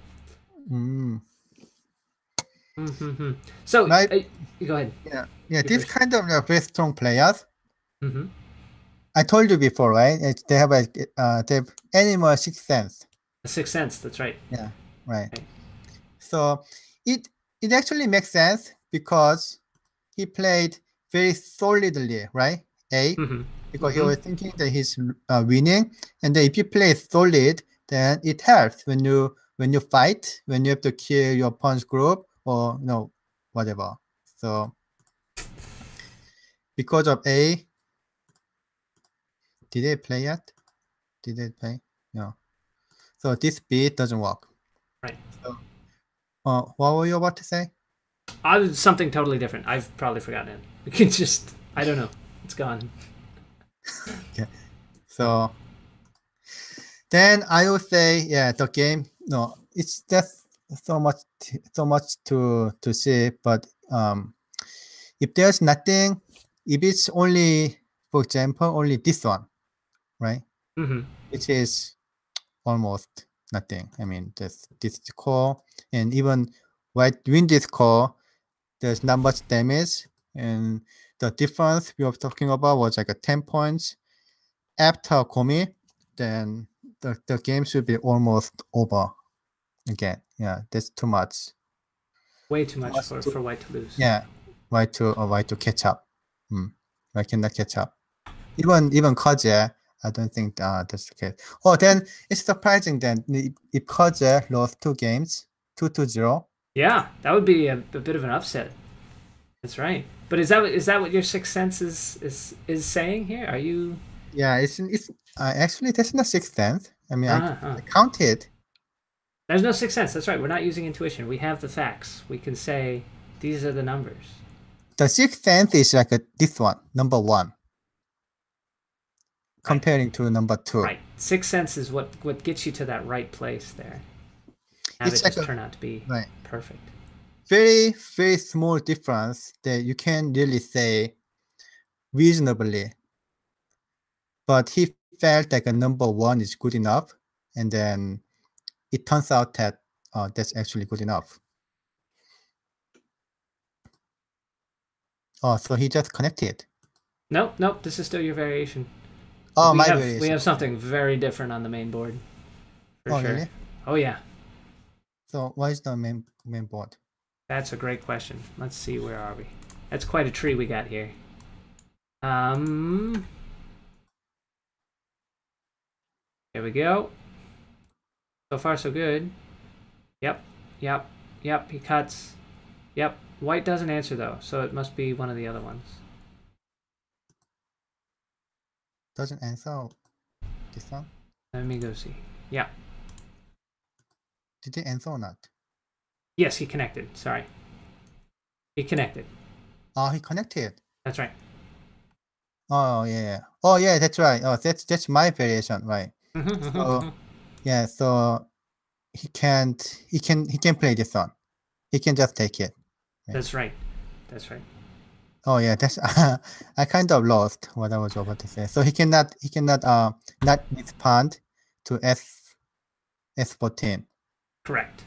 So go ahead. Yeah. These kind of very strong players. I told you before, right? They have animal sixth sense. A sixth sense. That's right. Yeah. Right. So it actually makes sense because he played very solidly, right? Because he was thinking that he's winning, and then if you play solid, then it helps when you fight, when you have to kill your opponent's group or whatever. So because of A, did they play yet? Did they play? No. So this B doesn't work. Right. So, what were you about to say? Something totally different. I've probably forgotten it. We can just, I don't know. It's gone. Okay. So then I would say, yeah, the game. No, it's just so much to see. But if there's nothing, if it's only, for example, only this one, right? Which is almost nothing. I mean, this core, and even white win this core, there's not much damage, and the difference we were talking about was like a 10 points. After Komi, then the game should be almost over again. Yeah, that's too much. Way too much Much for white to lose. Yeah, white to catch up. White cannot catch up. Even Koje, I don't think that's the case. Oh, then it's surprising then if Koje lost 2 games, 2-0. Yeah, that would be a bit of an upset. That's right. But is that what your sixth sense is saying here? Are you? Yeah, it's actually that's not sixth sense. I mean, Uh-huh. I counted. There's no sixth sense. That's right. We're not using intuition. We have the facts. We can say these are the numbers. The sixth sense is like this one, number 1, comparing to number 2. Right. Sixth sense is what gets you to that right place there. Have It's it like just turn out to be right. perfect. Very, very small difference that you can really say reasonably. But he felt like a number 1 is good enough, and then it turns out that that's actually good enough. Oh, so he just connected. Nope. This is still your variation. Oh, we my have variation. we have something very different on the main board. For sure. Really? Oh yeah. So why is the main board? That's a great question. Let's see, where are we? That's quite a tree we got here. Here we go. So far so good. Yep. He cuts. Yep. White doesn't answer though, so it must be one of the other ones. Doesn't answer this one? Let me go see. Yeah. Did he answer or not? Yes, he connected. Sorry. He connected. Oh, he connected. That's right. Oh yeah. Oh yeah, that's right. Oh, that's my variation, right? So yeah, so he can play this one. He can just take it. Right? That's right. Oh yeah, that's I kind of lost what I was about to say. So he cannot not respond to S14. Correct.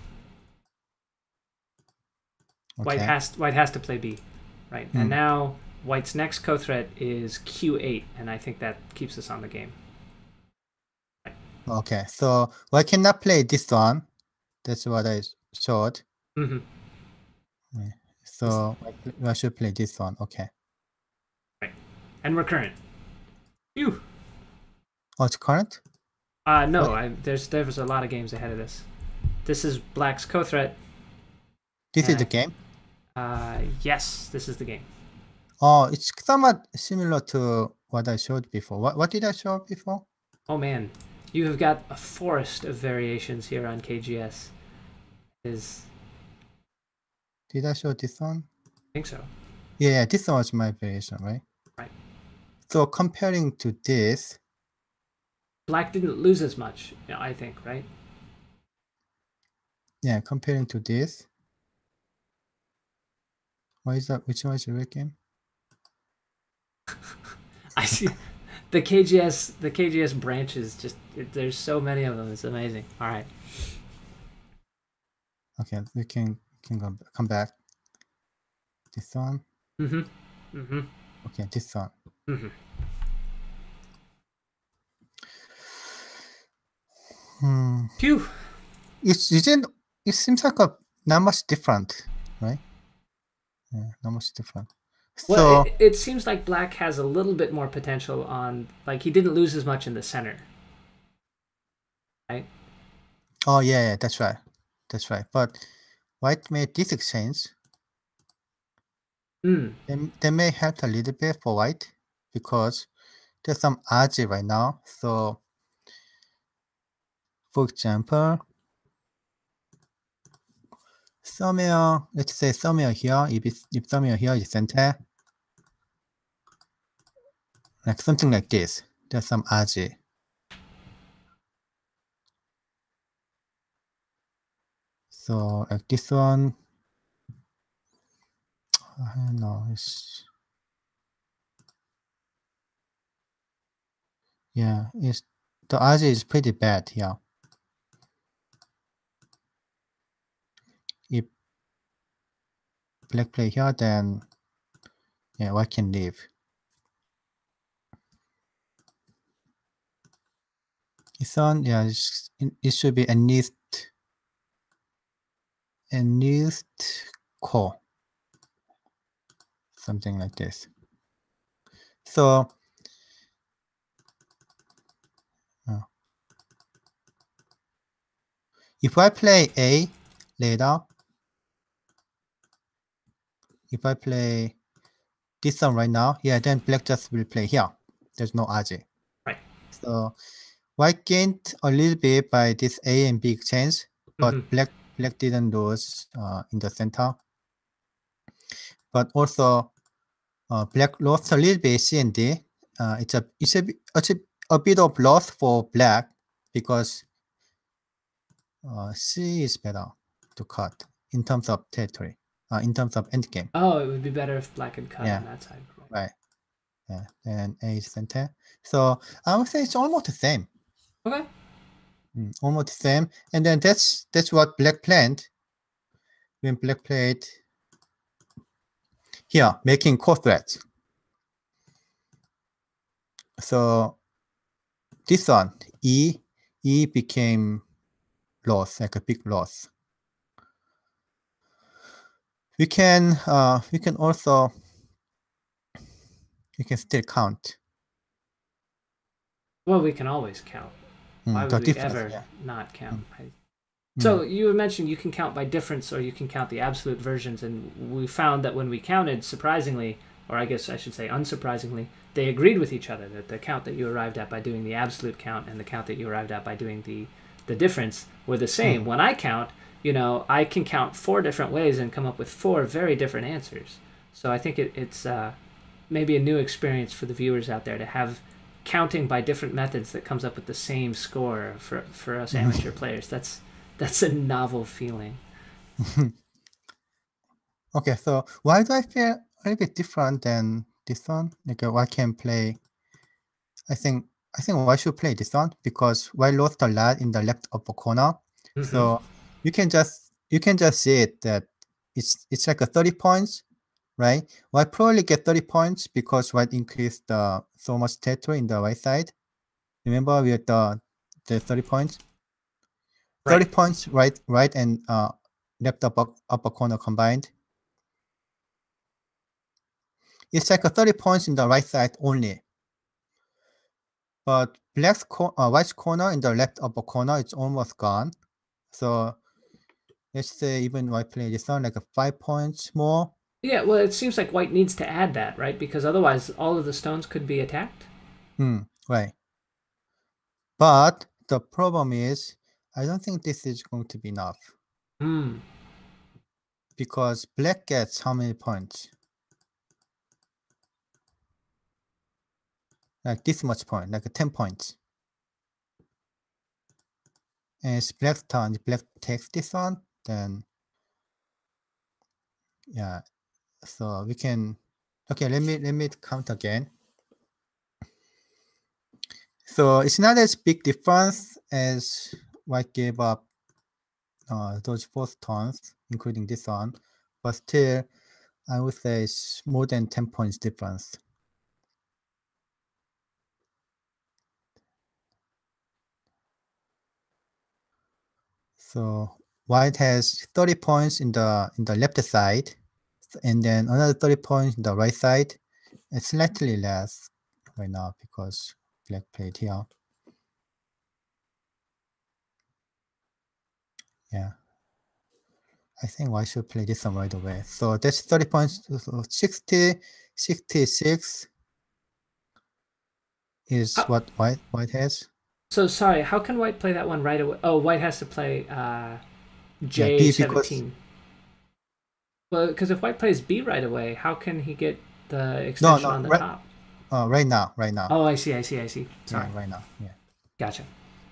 Okay. White has to play B, right? And now White's next co-threat is Q8, and I think that keeps us on the game. Right. Okay, so White cannot play this one. That's what I showed. Right. So I should play this one. Okay. Right. And we're current. Phew. Oh, it's current? No, there was a lot of games ahead of this. This is Black's co-threat. This is the game? Yes, this is the game. Oh, it's somewhat similar to what I showed before. What did I show before? Oh man, you have got a forest of variations here on KGS. Did I show this one? I think so. Yeah, this one was my variation, right? Right. So comparing to this, Black didn't lose as much, I think, right? Yeah, comparing to this. Why is that? Which one is the red game? I see. The KGS branches, just there's so many of them. It's amazing. All right. Okay, we can come back. This one. Okay, this one. Phew. It seems like not much different, right? Yeah, not much different. Well, it seems like Black has a little bit more potential on, like, he didn't lose as much in the center, right? Oh yeah, that's right. But White made this exchange. They may help a little bit for White because there's some RG right now. So, for example, somewhere, let's say somewhere here, if somewhere here is center, like something like this, there's some RG. So like this one, I don't know, the RG is pretty bad here. If Black play here, then Yeah, white can leave. This one, yeah, it should be at least core, something like this. So if I play A later, if I play this one right now, yeah, then black just will play here. There's no RJ. Right. So white gained a little bit by this A and B exchange, but black didn't lose in the center. But also black lost a little bit C and D. It's a bit of loss for black because C is better to cut in terms of territory, in terms of endgame. Oh, it would be better if black had cut Yeah. on that side. Right. Yeah. And A is center. So I would say it's almost the same. Okay. Almost the same. And then that's what black planned when black played here, making core threats. So this one, E became loss, like a big loss. We can also still count. Well, we can always count. Why would we ever not count? So you mentioned you can count by difference or you can count the absolute versions, and we found that when we counted, surprisingly, or I guess I should say unsurprisingly, they agreed with each other, that the count that you arrived at by doing the absolute count and the count that you arrived at by doing the difference were the same. When I count, I can count 4 different ways and come up with 4 very different answers. So I think it's maybe a new experience for the viewers out there to have counting by different methods that comes up with the same score for us amateur players. That's a novel feeling. Okay, so why do I feel a little bit different than this one? Like why can't play? I think why should play this one because why lost a lot in the left upper corner. So you can just see it that it's like a 30 points, right? Why probably get 30 points because white increased so much territory in the right side. Remember we had the 30 points. 30 points right and left upper corner combined. It's like a 30 points in the right side only. But white's corner in the left upper corner it's almost gone. So let's say even white play this one like a 5 points more. Yeah, well, it seems like white needs to add that, right? Because otherwise all of the stones could be attacked. Right. But the problem is I don't think this is going to be enough. Because black gets how many points? Like this much point, like 10 points. And it's black's turn. If black takes this one, then yeah. So we can let me count again. So it's not as big difference as white gave up those 4 turns, including this one, but still I would say it's more than 10 points difference. So white has 30 points in the left side, and then another 30 points in the right side. It's slightly less right now because black played here. Yeah. I think white should play this one right away. So that's 30 points. So 66 is what white has. So sorry, how can white play that one right away? Oh, white has to play J17. Well, because if white plays B right away, how can he get the extension on the top? Right now. Oh, I see. Sorry. Yeah, right now. Yeah. Gotcha.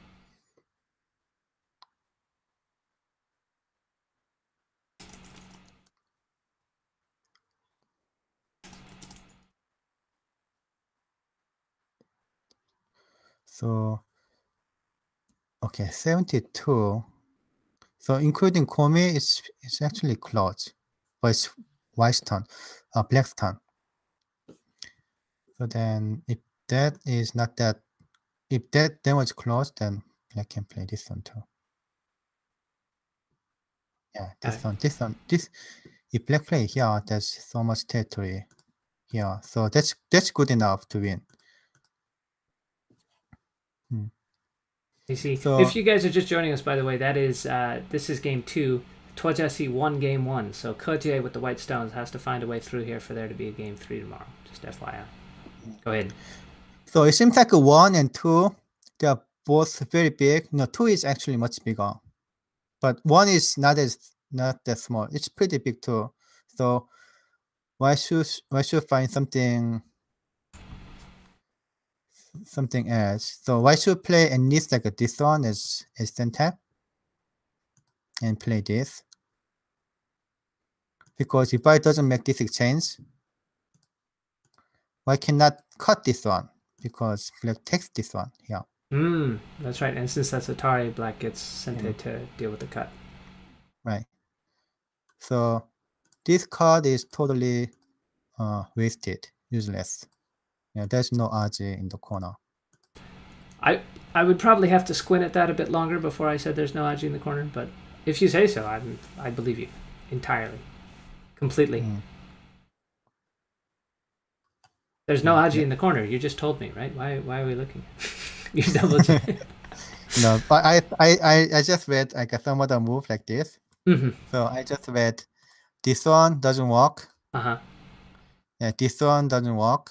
So, okay, 72. So including Komi, it's actually close, but it's white's turn, black's turn. So then if that is not that, if that was closed, then black can play this one too. Yeah, this one. If black play here, there's so much territory here. So that's good enough to win. You see, So if you guys are just joining us, by the way, that is this is game 2. Tuo Jiaxi won game 1, so Ke with the white stones has to find a way through here for there to be a game 3 tomorrow. Just FYI. Go ahead. So it seems like 1 and 2, they are both very big. No, 2 is actually much bigger, but 1 is not that small. It's pretty big too. So why should find something else? So why should play at least like this one as center and play this? Because if I doesn't make this exchange, why cannot cut this one? Because black takes this one here. That's right. And since that's Atari, black gets sent to deal with the cut. Right. So this card is totally wasted, useless. Yeah, there's no RG in the corner. I would probably have to squint at that a bit longer before I said there's no Aji in the corner, but if you say so, I believe you entirely, completely. There's no Aji in the corner. You just told me, right? Why are we looking? You double check. No, but I just read like some other move like this. So I just read this one doesn't work. Yeah, this one doesn't work.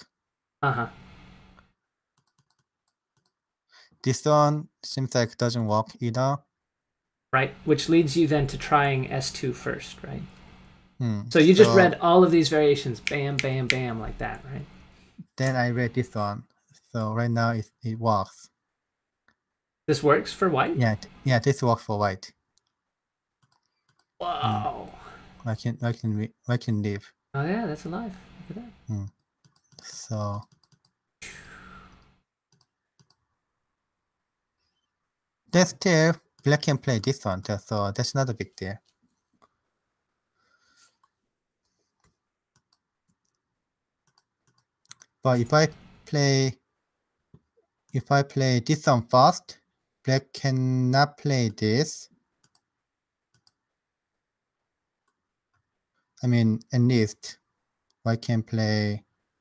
This one seems like doesn't work either. Right, which leads you then to trying S2 first, right? So you just read all of these variations, bam, bam, bam, like that, right? Then I read this one. So right now it works. This works for white? Yeah, this works for white. Wow. I can leave. Oh yeah, that's alive. Look at that. So that's still black can play this one, so that's not a big deal. But if I play this one first, black cannot play this. I mean, at least white can play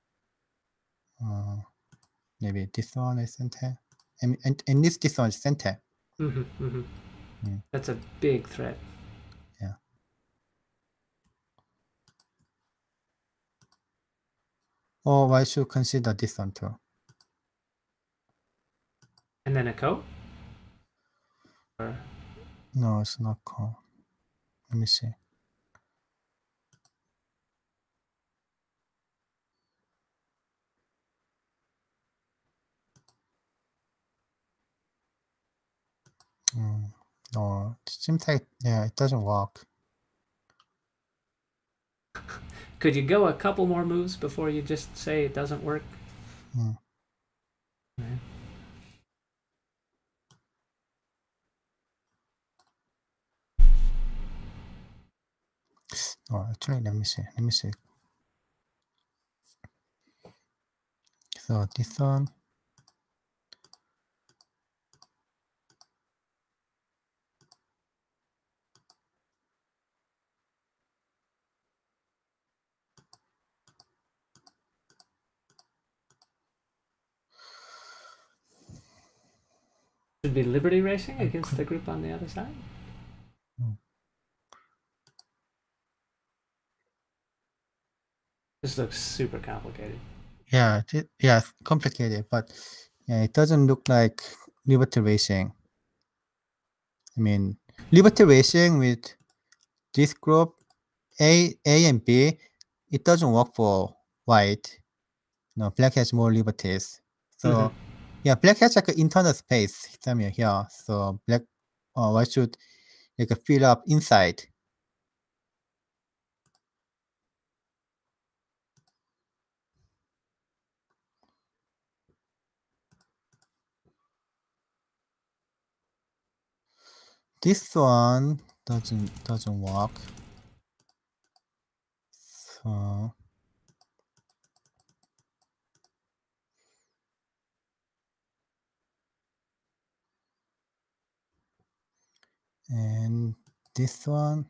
maybe this one is center. And at least this one is center. That's a big threat. Yeah. Or I should consider this one too. And then a coat? Or... No, it's not cool. Let me see. No, it seems like it doesn't work. Could you go a couple more moves before you just say it doesn't work? Right. Oh, actually, let me see. So this one. Should be Liberty Racing against the group on the other side? This looks super complicated. Yeah, complicated, but it doesn't look like Liberty Racing. I mean, Liberty Racing with this group, A and B, it doesn't work for white. No, black has more liberties. So yeah, black has like an internal space somewhere here. So black, white should like fill up inside. This one doesn't work. So And this one.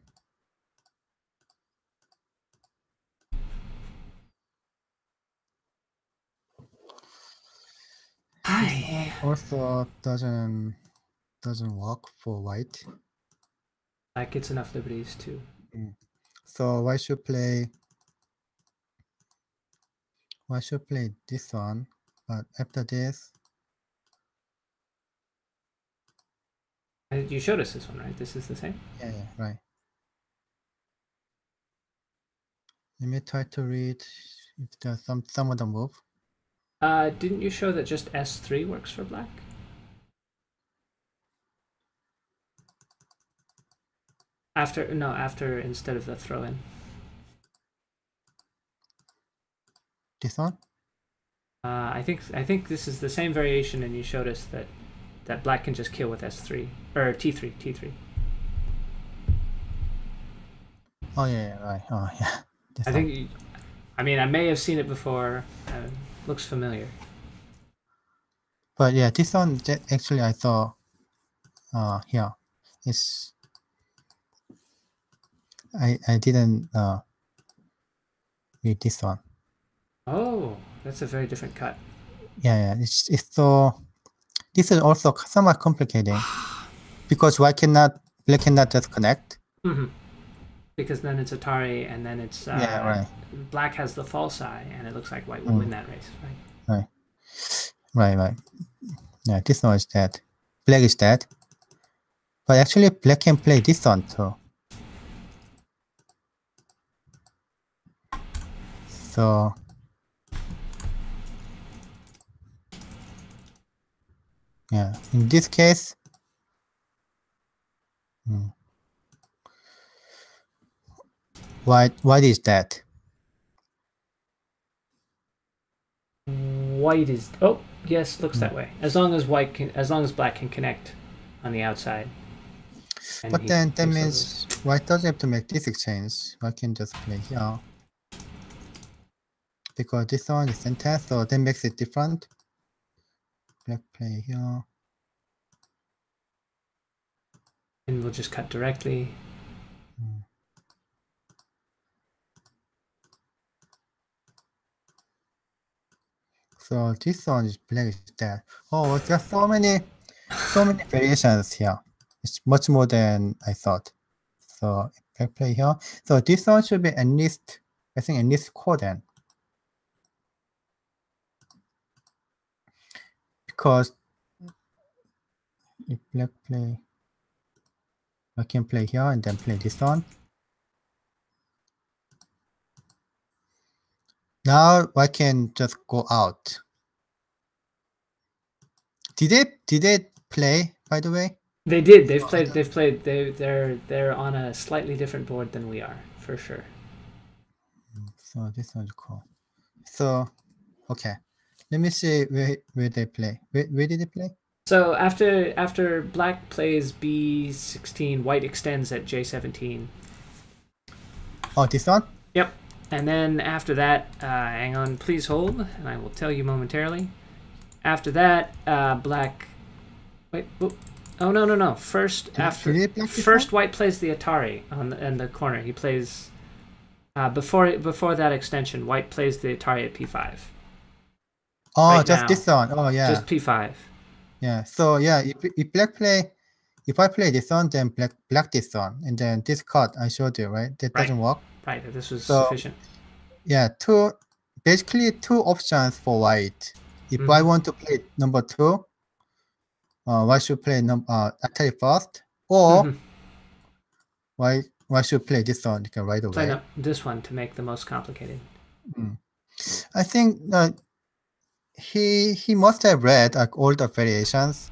Hi. Also doesn't work for white. Black gets enough liberties too. So white should play this one, but after this, You showed us this one, right? This is the same? yeah, right. Let me try to read if there's some other move. Didn't you show that just S3 works for black? After instead of the throw in. This one? I think this is the same variation, and you showed us that black can just kill with S3 or T3. Oh yeah, right. Oh yeah. This I one. think. I mean, I may have seen it before. Looks familiar. But yeah, this one actually I saw. Here, it's I didn't read this one. Oh, that's a very different cut. Yeah. It's so. This is also somewhat complicating because black cannot just connect. Mm-hmm. Because then it's Atari, and then it's Yeah, right. black has the false eye, and it looks like white will win that race, right? Right. Yeah, this one is dead. Black is dead. But actually, black can play this one too. So yeah, in this case, white is dead. White is yes, looks that way. As long as black can connect on the outside. But then that means white doesn't have to make this exchange. White can just play here. Because this one is center, so that makes it different. Black play here. And we'll just cut directly. So this one is black is dead. Oh, there are so many variations here. It's much more than I thought. So black play here. So this one should be at least, I think at least core then. Because if black play, I can play here and then play this one. Now I can just go out. Did they play, by the way? They did. They've played. They're on a slightly different board than we are, for sure. So this one's cool. So okay, let me see where they play. Where did they play? So after black plays B16, white extends at J17. Oh, this one? Yep. And then after that, hang on, please hold, and I will tell you momentarily. After that, black. Wait. Oh no. First white plays the Atari in the corner. He plays before that extension. White plays the Atari at P5. Oh, right just now. This one. Oh yeah. Just P5. Yeah. So yeah, if black play, if I play this one, then black this one, and then this card I showed you, right? That doesn't work. Right. This was sufficient. Yeah, basically two options for white. If I want to play number 2, white should play Atari first, or white should play this one right away. Play this one to make the most complicated. I think he must have read like all the variations.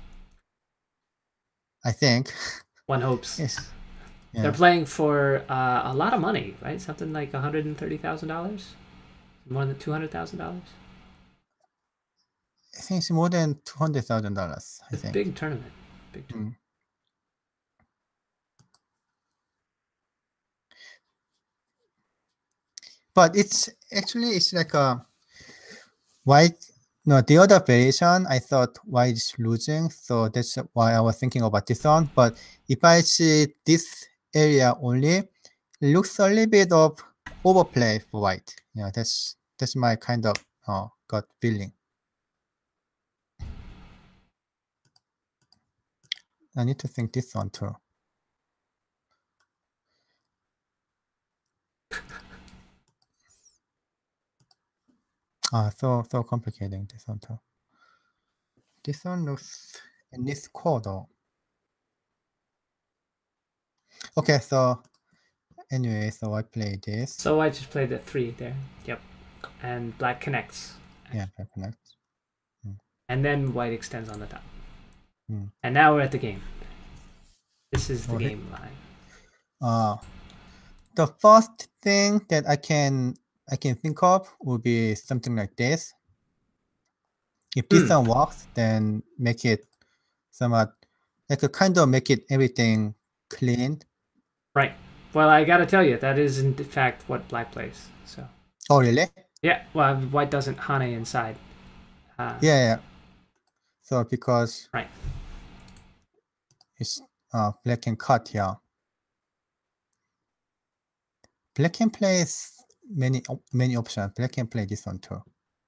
I think. One hopes. Yes. Yeah. They're playing for a lot of money, right? Something like $130,000, more than $200,000. I think it's more than $200,000. I think. Big tournament. Big tournament. But it's like a white No, the other variation, I thought white is losing, so that's why I was thinking about this one. But if I see this area only, it looks a little bit of overplay for white. Yeah, that's my kind of gut feeling. I need to think this one too. So complicating, this one too. This one looks in this quarter. Okay, so anyway, so I play this. So white just played the 3 there. Yep. And black connects. Yeah, I connect. And then white extends on the top. Hmm. And now we're at the game. This is the Okay. game line. The first thing that I can think of would be something like this. If this one works, then make it somewhat like a kind of make it everything clean. Right. Well, I gotta tell you, that is in fact what black plays. So. Oh really? Yeah. Well, white doesn't hane inside. Yeah. So because right, it's black can cut here. Black can play many options. Black can play this one too.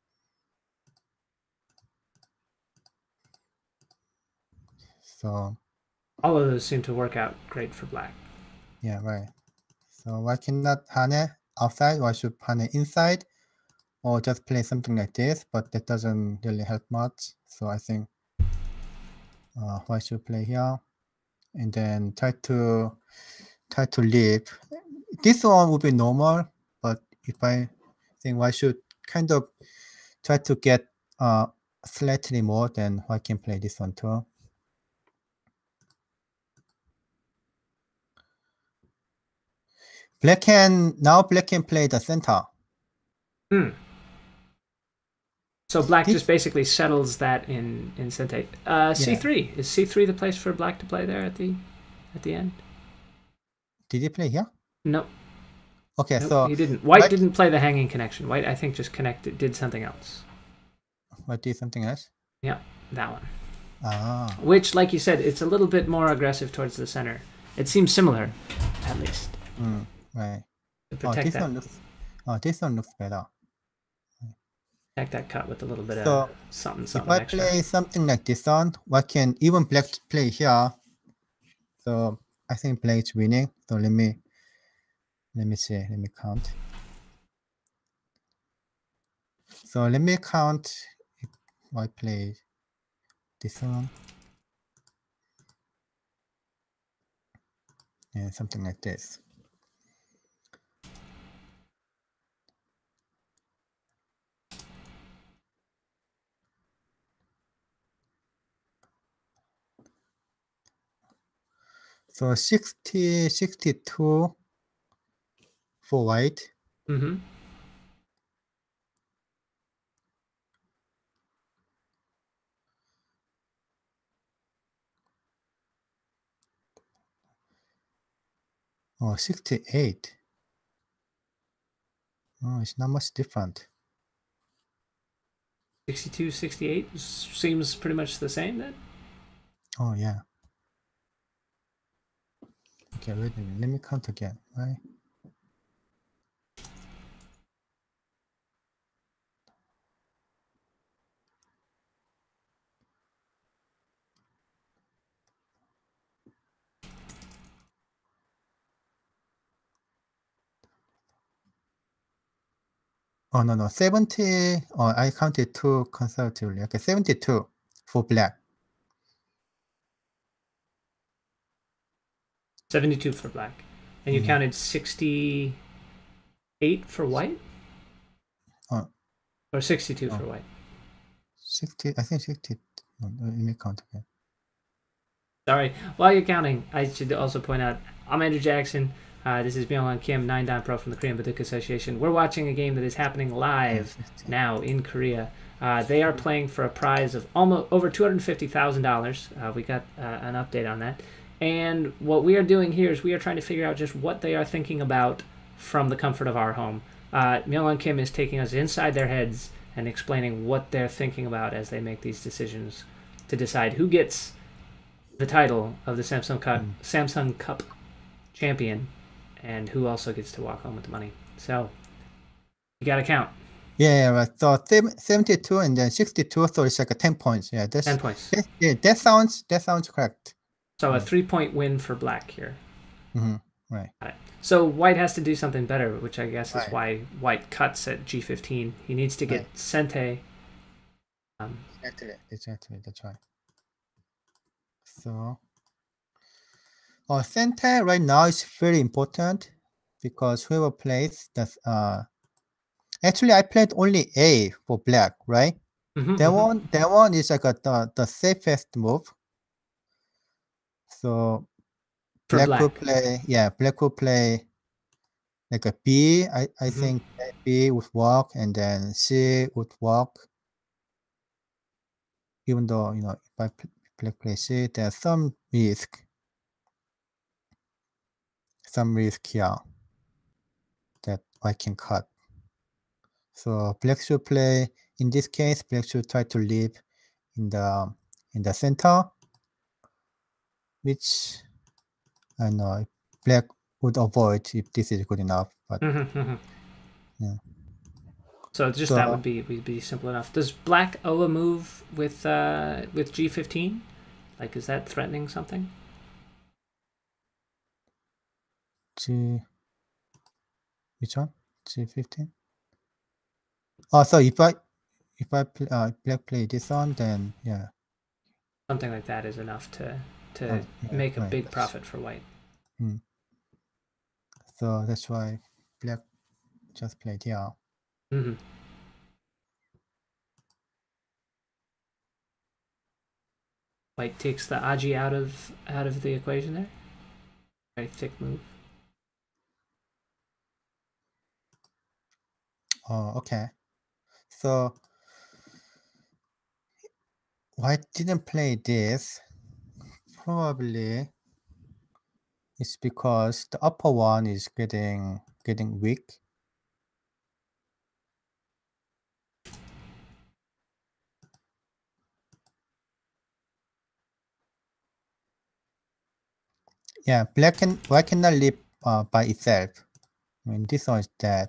So all of those seem to work out great for black. Yeah, right. So why cannot hane outside? Why should hane inside? Or just play something like this, but that doesn't really help much. So I think why should play here? And then try to leave. This one would be normal, but if I think why should kind of try to get slightly more, then I can play this one too. Black can play the center. So black just basically settles that in center. C3 Yeah. is C3 the place for black to play there at the end? Did he play here? No. Okay, nope, so he didn't. White didn't play the hanging connection. White, I think, just did something else. White did something else? Yeah, that one. Ah. Which, like you said, it's a little bit more aggressive towards the center. It seems similar, at least. Right. To protect that. This one looks better. Protect that cut with a little bit of something if I extra. play something like this one, why can even black play here? So I think black is winning. So let me see. Let me count. So let me count if I play this one. And something like this. So 60, 62 for white. Mm-hmm. Oh, 68. Oh, it's not much different. 62, 68 seems pretty much the same then? Oh, yeah. Okay, wait a minute. Let me count again, right? Oh, no. 70. Oh, I counted too conservatively. Okay, 72 for black. 72 for black. And you counted 68 for white? Or 62 for white? 60, I think 60. No, let me count again. Sorry. While you're counting, I should also point out, I'm Andrew Jackson. This is Myungwan Kim, 9-Dan Pro from the Korean Baduk Association. We're watching a game that is happening live now in Korea. They are playing for a prize of almost over $250,000. We got an update on that. And what we are doing here is we are trying to figure out just what they are thinking about from the comfort of our home. Myungwan Kim is taking us inside their heads and explaining what they're thinking about as they make these decisions to decide who gets the title of the Samsung Cup champion and who also gets to walk home with the money. So you got to count. Yeah, right. So 72 and then 62, so it's like 10 points. Yeah, 10 points. That sounds correct. So a 3-point win for black here. Right. Got it. So white has to do something better, which I guess is why white cuts at g15. He needs to get Sente. Exactly. That's right. So, Sente right now is very important because whoever plays that. Actually, I played only A for black, right? That one is like the safest move. So black will play, black will play like a B. I think B would work, and then C would work. Even though if I black play C, there's some risk here that I can cut. So black should play. In this case, black should try to leave in the center, which I know black would avoid if this is good enough. But yeah. So just that would be simple enough. Does black owe a move with g15? Like, is that threatening something? Which one? G15. Oh, so if I black play this one, then yeah. Something like that is enough to make a big profit for white. So that's why black just played here. White takes the Aji out of the equation there. Very thick move. Oh, okay. So white didn't play this. Probably it's because the upper one is getting weak. Yeah, white cannot live by itself. I mean, this one is dead.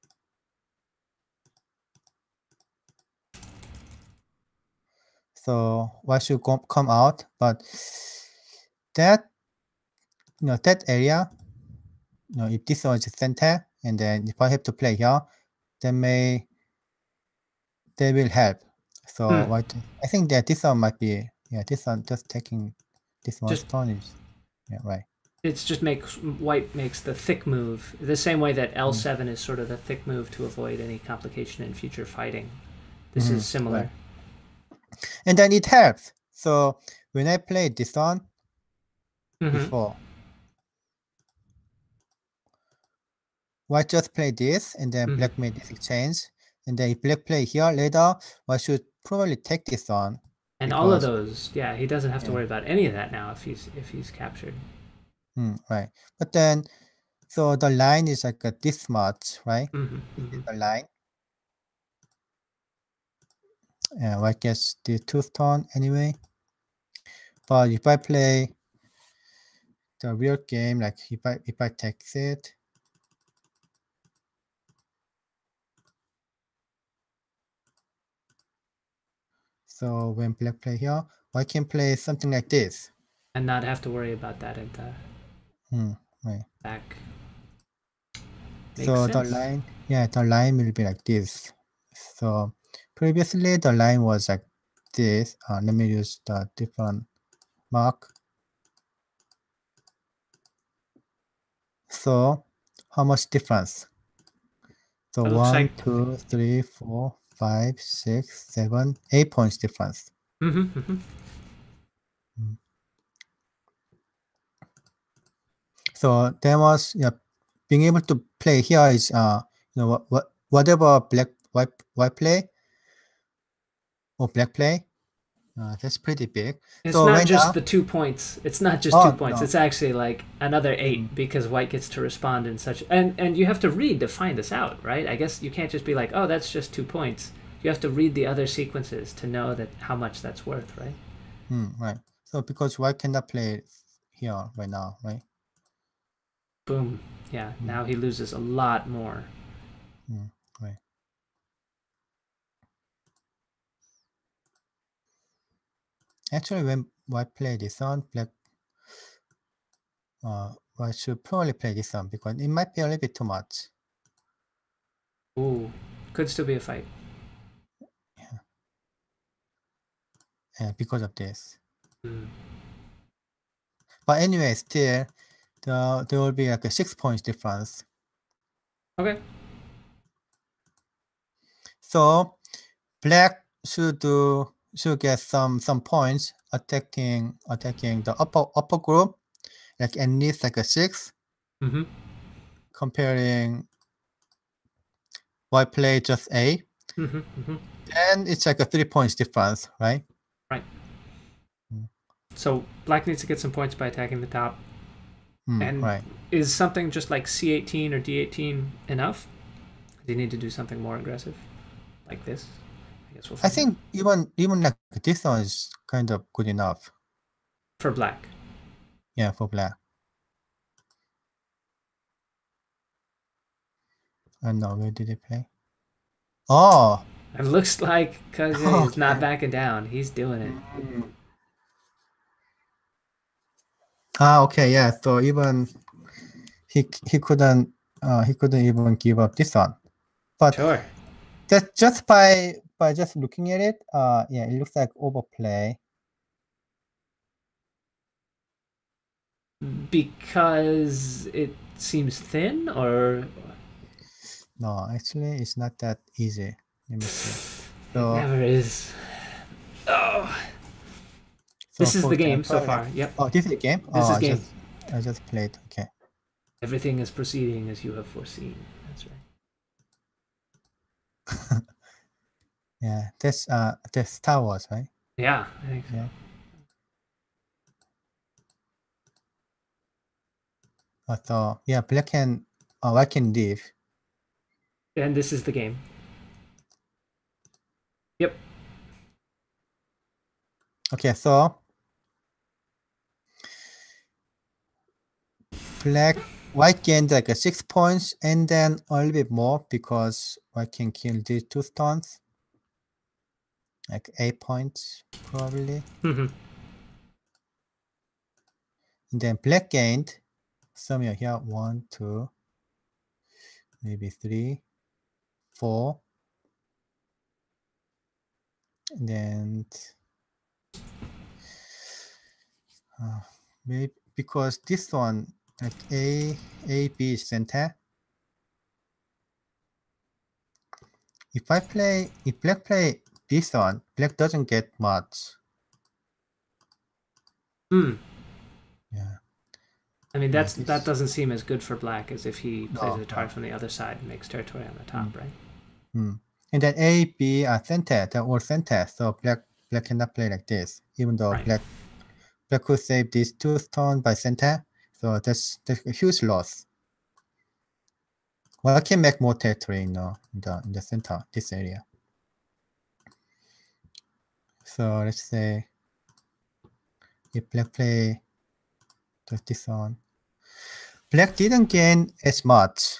So white should come out, but that that area, if this one is the center, and then if I have to play here, then they will help. So white, I think that this one might be this one just taking this one stone is right. It's just white makes the thick move the same way that L7 is sort of the thick move to avoid any complication in future fighting. This is similar. Right. And then it helps. So when I played this one before, white just played this, and then black made this exchange, and then if black play here later, white should probably take this one. And all of those, he doesn't have to worry about any of that now if he's captured. Right, but then so the line is like this much, right? This is the line. Yeah, white gets the 2 stone anyway. But if I play the real game, like if I take it, so when black play here, white can play something like this and not have to worry about that at the back. So the line will be like this. So previously the line was like this. Let me use the different mark. So how much difference? So 1, 2, 3, 4, 5, 6, 7, 8 points difference. So there was being able to play here is whatever white play or black play. That's pretty big. It's not just the 2 points. It's not just 2 points. No. It's actually like another 8 because white gets to respond in such and you have to read to find this out, right? I guess you can't just be like, oh, that's just 2 points. you have to read the other sequences to know that how much that's worth, right? Right. So because white cannot play here right now, right? Boom. Yeah. Now he loses a lot more. Right. Actually, when white play this on, black white should probably play this on because it might be a little bit too much. Ooh, could still be a fight. Yeah, because of this. Mm. But anyway, still, there will be like a 6 points difference. Okay. So black should get some points attacking the upper group, like at least like a 6. Mm-hmm. Comparing white play just A, Mm-hmm. Mm-hmm. and it's like a 3 points difference, right? Right. So black needs to get some points by attacking the top. And right. is something just like C18 or D18 enough? Do you need to do something more aggressive, like this? I guess we'll I find think even like this one is kind of good enough. for black. Yeah, for black. I don't know, where did he play? Oh! It looks like Kaze is not backing down. He's doing it. Okay, yeah. So even he couldn't even give up this one. But Sure. that just by just looking at it, yeah, it looks like overplay. Because it seems thin, or No, actually, it's not that easy. Let me see. So, it never is. Oh. This is for the game example, so far. Yep. Oh, this is the game? This is game. I just played. Okay. Everything is proceeding as you have foreseen. That's right. Yeah, that's Star Wars, right? Yeah, I think so. Yeah. So yeah, black can white can leave. And this is the game. Yep. Okay, so white gained like a 6 points and then a little bit more because white can kill these 2 stones. Like 8 points probably. Mm-hmm. And then black gained some here 1, 2, maybe 3, 4. And then maybe because this one like A, B center. If black play this one, black doesn't get much. Yeah. I mean, that doesn't seem as good for black as if he plays a card from the other side and makes territory on the top, right? And then A, B are center, they're all center. So black cannot play like this, even though black could save these 2 stones by center. So that's a huge loss. Well, I can make more territory in the center, this area. So let's say if black play this on, black didn't gain as much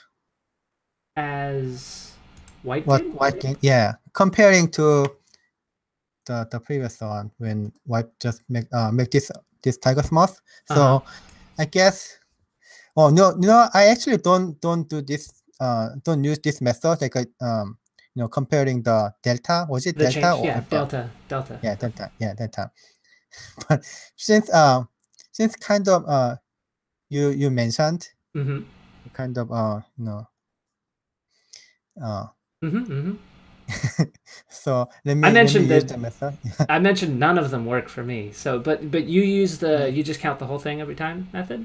as white did? White gained, yeah. Comparing to the previous one when white just make this tiger's moth. So I guess. Oh no, I actually don't do this. Don't use this method like comparing the delta. Was it the delta change? or Yeah, alpha? delta. Yeah, delta. Yeah, delta. But since kind of you mentioned kind of so let me use the method. I mentioned none of them work for me. So, but you use the you just count the whole thing every time method.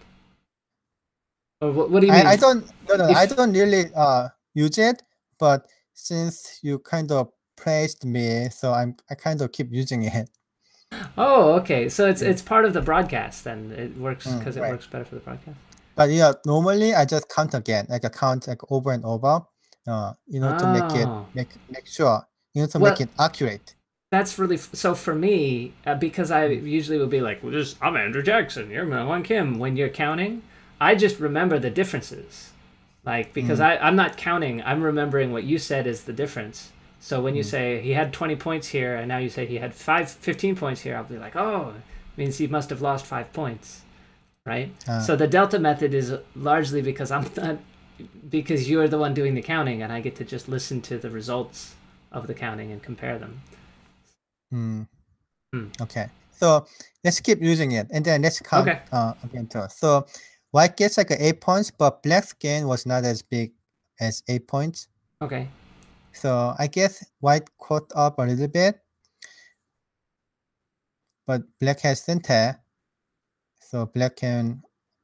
Or what do you mean? I don't really use it, but since you kind of praised me, so I kind of keep using it. Oh, okay. So it's part of the broadcast then. It works because it works better for the broadcast. But yeah, normally I just count again, like I count like over and over, to make it make sure to Well, make it accurate. that's really so for me because I usually would be like, well, just I'm Andrew Jackson, you're Myungwan Kim. When you're counting, I just remember the differences, like because Mm, I'm not counting, I'm remembering what you said is the difference. So when you mm, say he had 20 points here and now you say he had 15 points here, I'll be like, oh, it means he must have lost 5 points, right? uh, So the delta method is largely because I'm not because you're the one doing the counting and I get to just listen to the results of the counting and compare them. mm. Hmm. Okay, so let's keep using it, and then let's count Okay. again too. So white gets like 8 points, but black's gain was not as big as 8 points. Okay. So I guess white caught up a little bit, but black has center. So black can,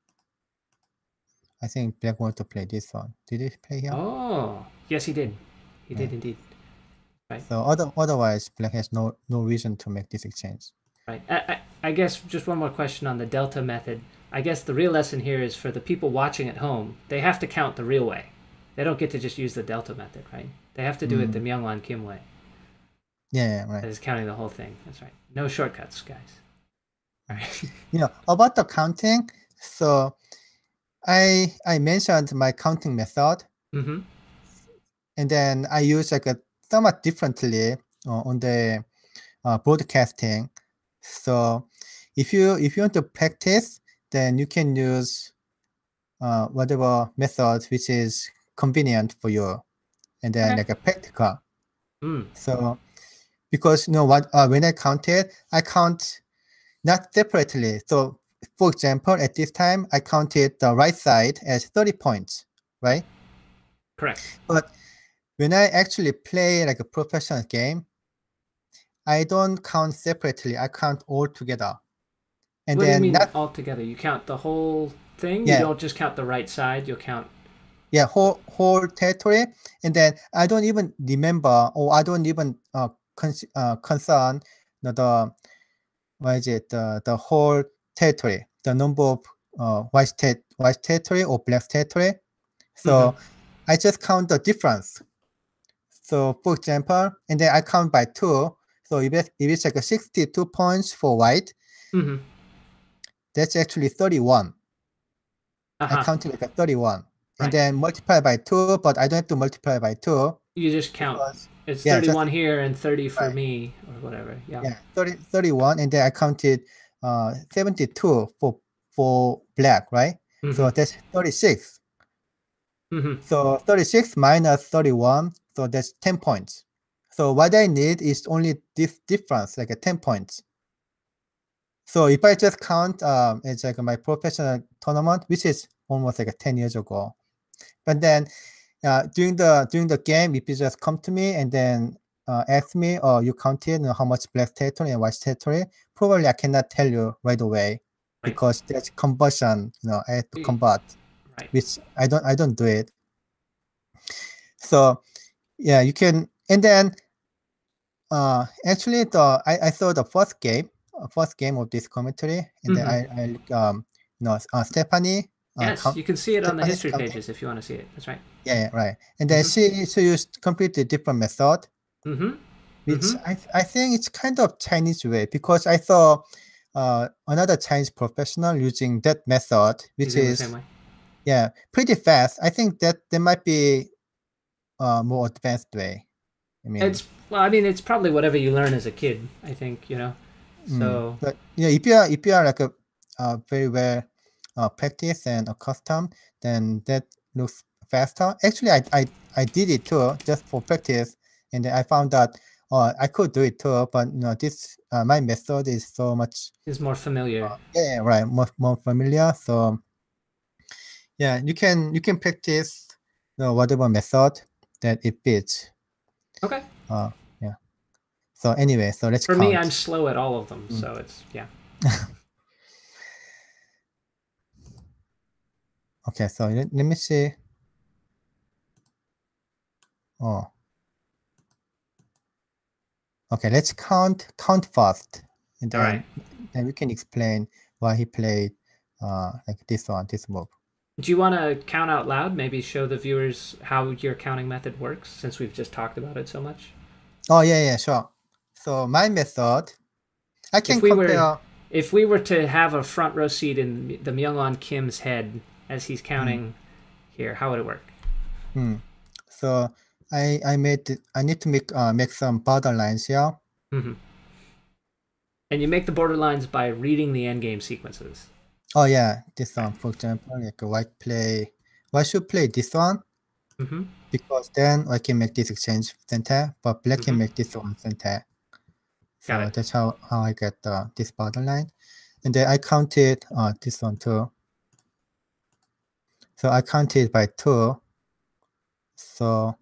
I think black want to play this one. Did he play here? Oh, yes, he did. He Yeah. did indeed. Right. So otherwise, black has no reason to make this exchange. Right. I guess just one more question on the delta method. I guess the real lesson here is for the people watching at home, they have to count the real way. They don't get to just use the delta method, right? They have to do it the Myungwan Kim way. Yeah, right. That is counting the whole thing. That's right. No shortcuts, guys. All right. About the counting, so I mentioned my counting method, Mm-hmm. and then I use like a somewhat differently on the broadcasting. So if you want to practice, then you can use whatever method which is convenient for you, and then Okay. like a practical. Mm. So because when I counted, I count not separately. So for example, at this time, I counted the right side as 30 points, right? Correct. But when I actually play like a professional game, I don't count separately. I count all together. And What do you then mean not, altogether? You count the whole thing? You yeah, don't just count the right side, you'll count. yeah, whole territory. And then I don't even remember, or I don't even concern what is it, the whole territory, the number of white territory or black territory. So I just count the difference. So for example, and then I count by 2. So if it's like a 62 points for white, Mm-hmm. that's actually 31. I Uh-huh. counted like a 31. And Right. then multiply by 2, but I don't have to multiply by 2 You just count. because, It's yeah, just 31 here and 30 for right. me or whatever. Yeah. Yeah, 31. And then I counted 72 for black, right? Mm-hmm. So that's 36. Mm-hmm. So 36 minus 31, so that's 10 points. So what I need is only this difference, like a 10 points. So if I just count, it's like my professional tournament, which is almost like 10 years ago. But then during the game, if you just come to me and then ask me, oh, you counted how much black territory and white territory, probably I cannot tell you right away Right. because there's conversion, I have to convert, Right. which I don't do it. So yeah, you can, and then actually I saw the first game of this commentary, and then Stephanie. Yes, you can see it on the Stephanie's history counting. pages if you want to see it. That's right. Yeah, right. And then she used completely different method, Mm-hmm. which I think it's kind of Chinese way because I saw another Chinese professional using that method, which Using the is same way. yeah pretty fast. I think that there might be more advanced way. I mean, It's probably whatever you learn as a kid, I think, So but if you are like a very well practiced and accustomed, then that looks faster. Actually, I did it too just for practice, and then I found that I could do it too. But this my method is so much is more familiar. yeah, right, more familiar. So yeah, you can practice whatever method that it fits. Okay. Yeah. So anyway, so let's For count. me, I'm slow at all of them, so it's yeah. Okay, so let me see. Oh. Okay, let's count fast, and then All right. then we can explain why he played like this move. Do you want to count out loud? Maybe show the viewers how your counting method works, since we've just talked about it so much. Oh yeah, sure. So my method, I can compare. If we were to have a front row seat in the Myungwan Kim's head as he's counting here, how would it work? So I need to make some borderlines here. Mm-hmm. And you make the borderlines by reading the endgame sequences. Oh yeah, this one, for example, like white should play this one Mm-hmm. because then I can make this exchange center, but black can make this one center. So that's how I get this borderline. And then I counted this one too. So I counted by 2. So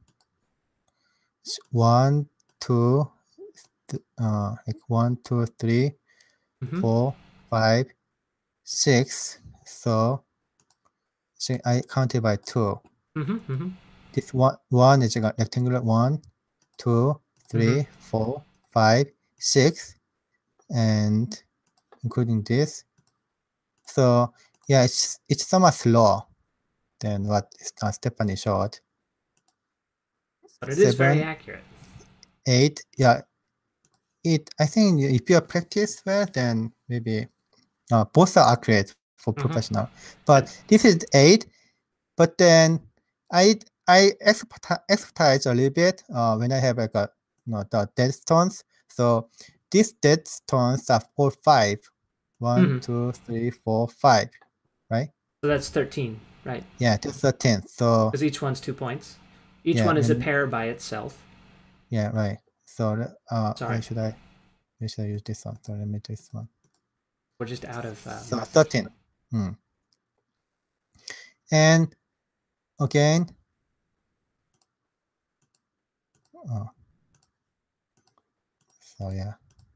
1, 2, like 1, 2, 3, 4, 5, 6. So I counted by 2. This one is a rectangular 1, 2, 3, 4, 5, 6, and including this. So yeah, it's somewhat slower than what Stephanie showed. But it is very accurate. 8, yeah. I think if you practice well, then maybe both are accurate for professional. But this is 8. But then I expertise a little bit when I have like the dead stones. So these dead stones are all 5. 1, 2, 3, 4, 5. Right? So that's 13, right? Yeah, that's 13. So because each one's 2 points. Each one is a pair by itself. Yeah, right. So where should I use this one? So let me do this one. We're just out of so 13. And again, so yeah.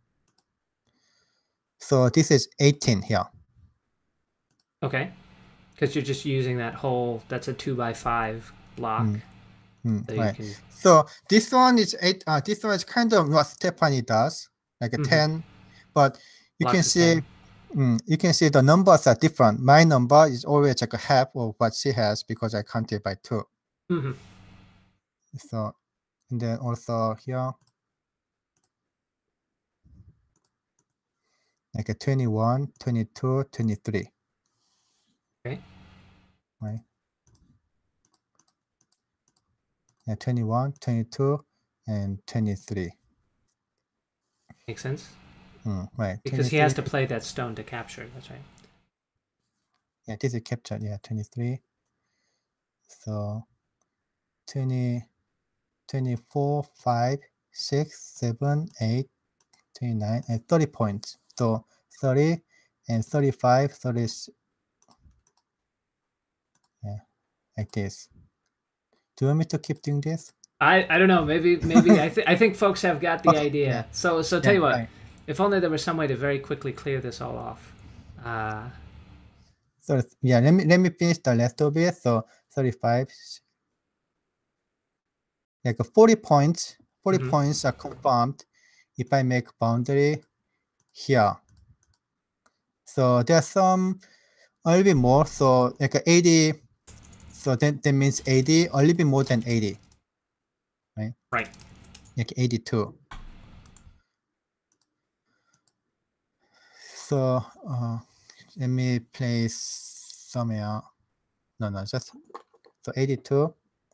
So this is 18 here. Okay, because you're just using that whole. That's a 2x5 block. So right. So this one is 8. This one is kind of what Stephanie does, like a 10. But you can see, the numbers are different. My number is always like a half of what she has because I counted by 2. So, and then also here, like a 21, 22, 23. Okay. Right. Yeah, 21, 22, and 23. Makes sense. Right. Because he has to play that stone to capture. That's right. Yeah, this is captured. Yeah, 23. So 20, 24, 5, 6, 7, 8, 29, and 30 points. So 30 and 35, 30. Yeah, like this. Do you want me to keep doing this? I don't know. Maybe I think folks have got the idea. Yeah. So tell you what. Right. If only there was some way to very quickly clear this all off. So yeah, let me finish the rest of it. So 35. Like 40 points. 40 points are confirmed if I make boundary here. So there's some a little bit more. So like 80. So that means 80, a little bit more than 80. Right? Right. Like 82. So let me place somewhere. No, just so 82.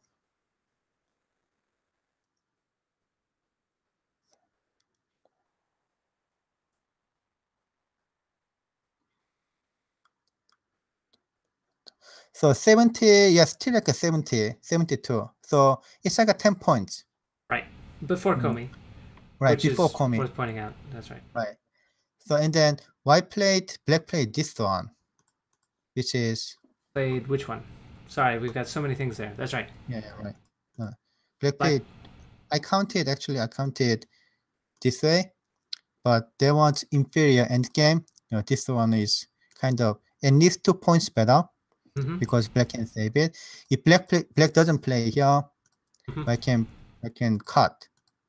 So 70, yeah, still like a 70, 72. So it's like a 10 points. Right. Before Komi. Right, before Komi. Worth pointing out. That's right. Right. So and then white played, black played this one, which is played which one? Sorry, we've got so many things there. That's right. Yeah, right. Black played. I counted this way, but they want inferior endgame. This one is kind of at least 2 points better because black can save it. If black doesn't play here, I can cut.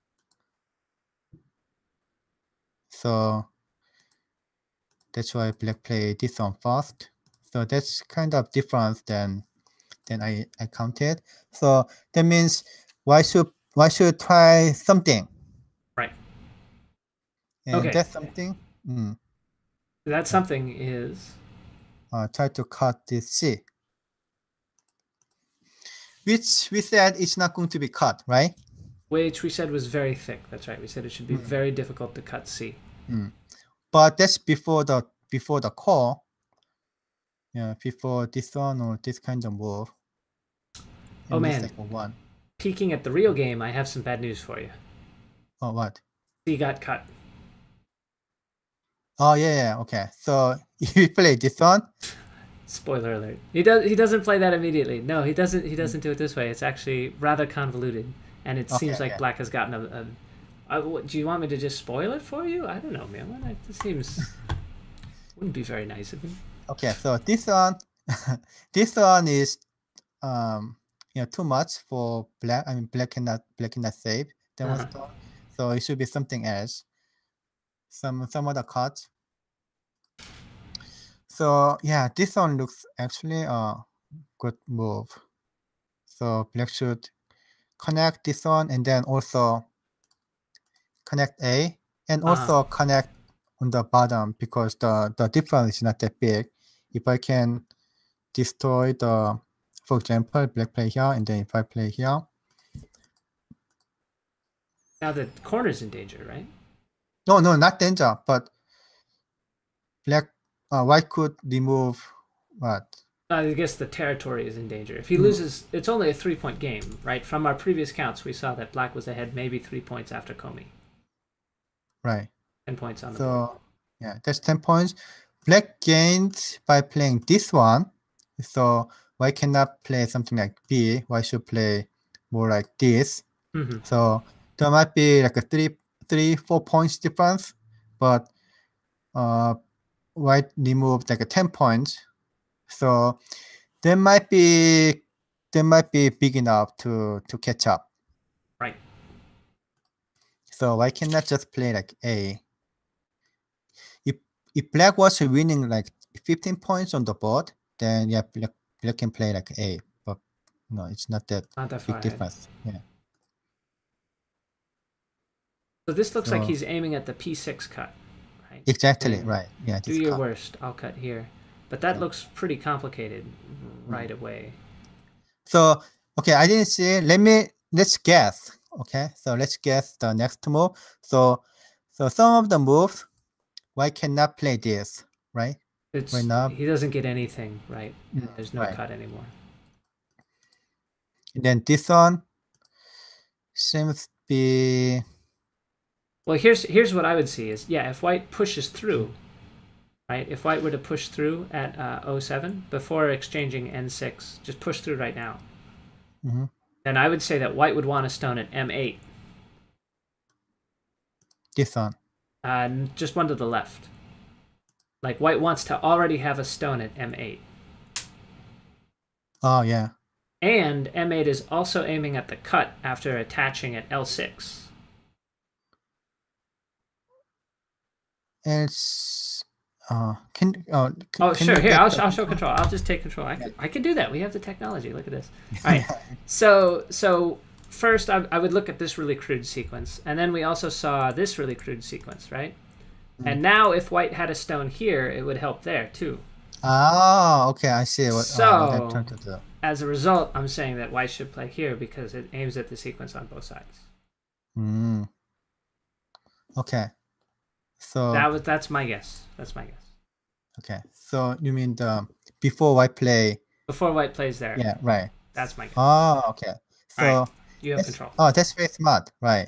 So that's why black play this one first. So that's kind of different than I counted. So that means why should try something? And Okay. that's something. That something is. Try to cut this C, which we said it's not going to be cut, right? Which we said was very thick. That's right. We said it should be very difficult to cut C. But that's before the call. Yeah, before this one or this kind of move. Oh man. One. Peeking at the real game, I have some bad news for you. Oh, what? C got cut. Oh yeah, okay. So you play this one. Spoiler alert. He doesn't play that immediately. No, he doesn't do it this way. It's actually rather convoluted, and it seems like Black has gotten do you want me to just spoil it for you? I don't know, man. This seems wouldn't be very nice of me. Okay, so this one, this one is too much for Black. I mean, Black cannot save that one stone, so it should be something else. Some other cards. So yeah, this one looks actually a good move. So Black should connect this one and then also connect A and also connect on the bottom because the difference is not that big. If I can destroy the, for example, Black play here and then if I play here. Now the corner's in danger, right? No, not danger, but White could remove what? I guess the territory is in danger. If he loses, it's only a 3-point game, right? From our previous counts, we saw that Black was ahead maybe 3 points after Komi. Right. 10 points on the board. Yeah, that's 10 points. Black gained by playing this one. So White cannot play something like B. White should play more like this. So there might be like a 4 points difference, but White removed like a 10 points. So they might be big enough to catch up. Right. So White cannot just play like A. If Black was winning like 15 points on the board, then yeah, Black can play like A. But no, it's not that big difference. Yeah. So this looks like he's aiming at the P6 cut, right? Exactly, right. Yeah. Do your worst. I'll cut here. But that looks pretty complicated right away. So, okay, I didn't see. Let's guess. Okay, so let's guess the next move. So some of the moves, White cannot play this, right? He doesn't get anything, right? There's no cut anymore. And then this one seems to be. Well, here's what I would see is, yeah, if White pushes through, right? If White were to push through at 07 before exchanging N6, just push through right now. Then I would say that White would want a stone at M8. This one. Just one to the left. Like White wants to already have a stone at M8. Oh yeah. And M8 is also aiming at the cut after attaching at L6. It's sure. Here, I'll show control. I'll just take control. I can do that. We have the technology. Look at this. All right. So first, I would look at this really crude sequence, and then we also saw this really crude sequence, right? And now, if White had a stone here, it would help there too. Oh, okay. I see what I'm trying to do. As a result, I'm saying that White should play here because it aims at the sequence on both sides. Okay. So that's my guess. That's my guess. Okay. So you mean before White play? Before White plays there. Yeah. Right. That's my guess. Oh, okay. So right. You have control. Oh, that's very smart. Right.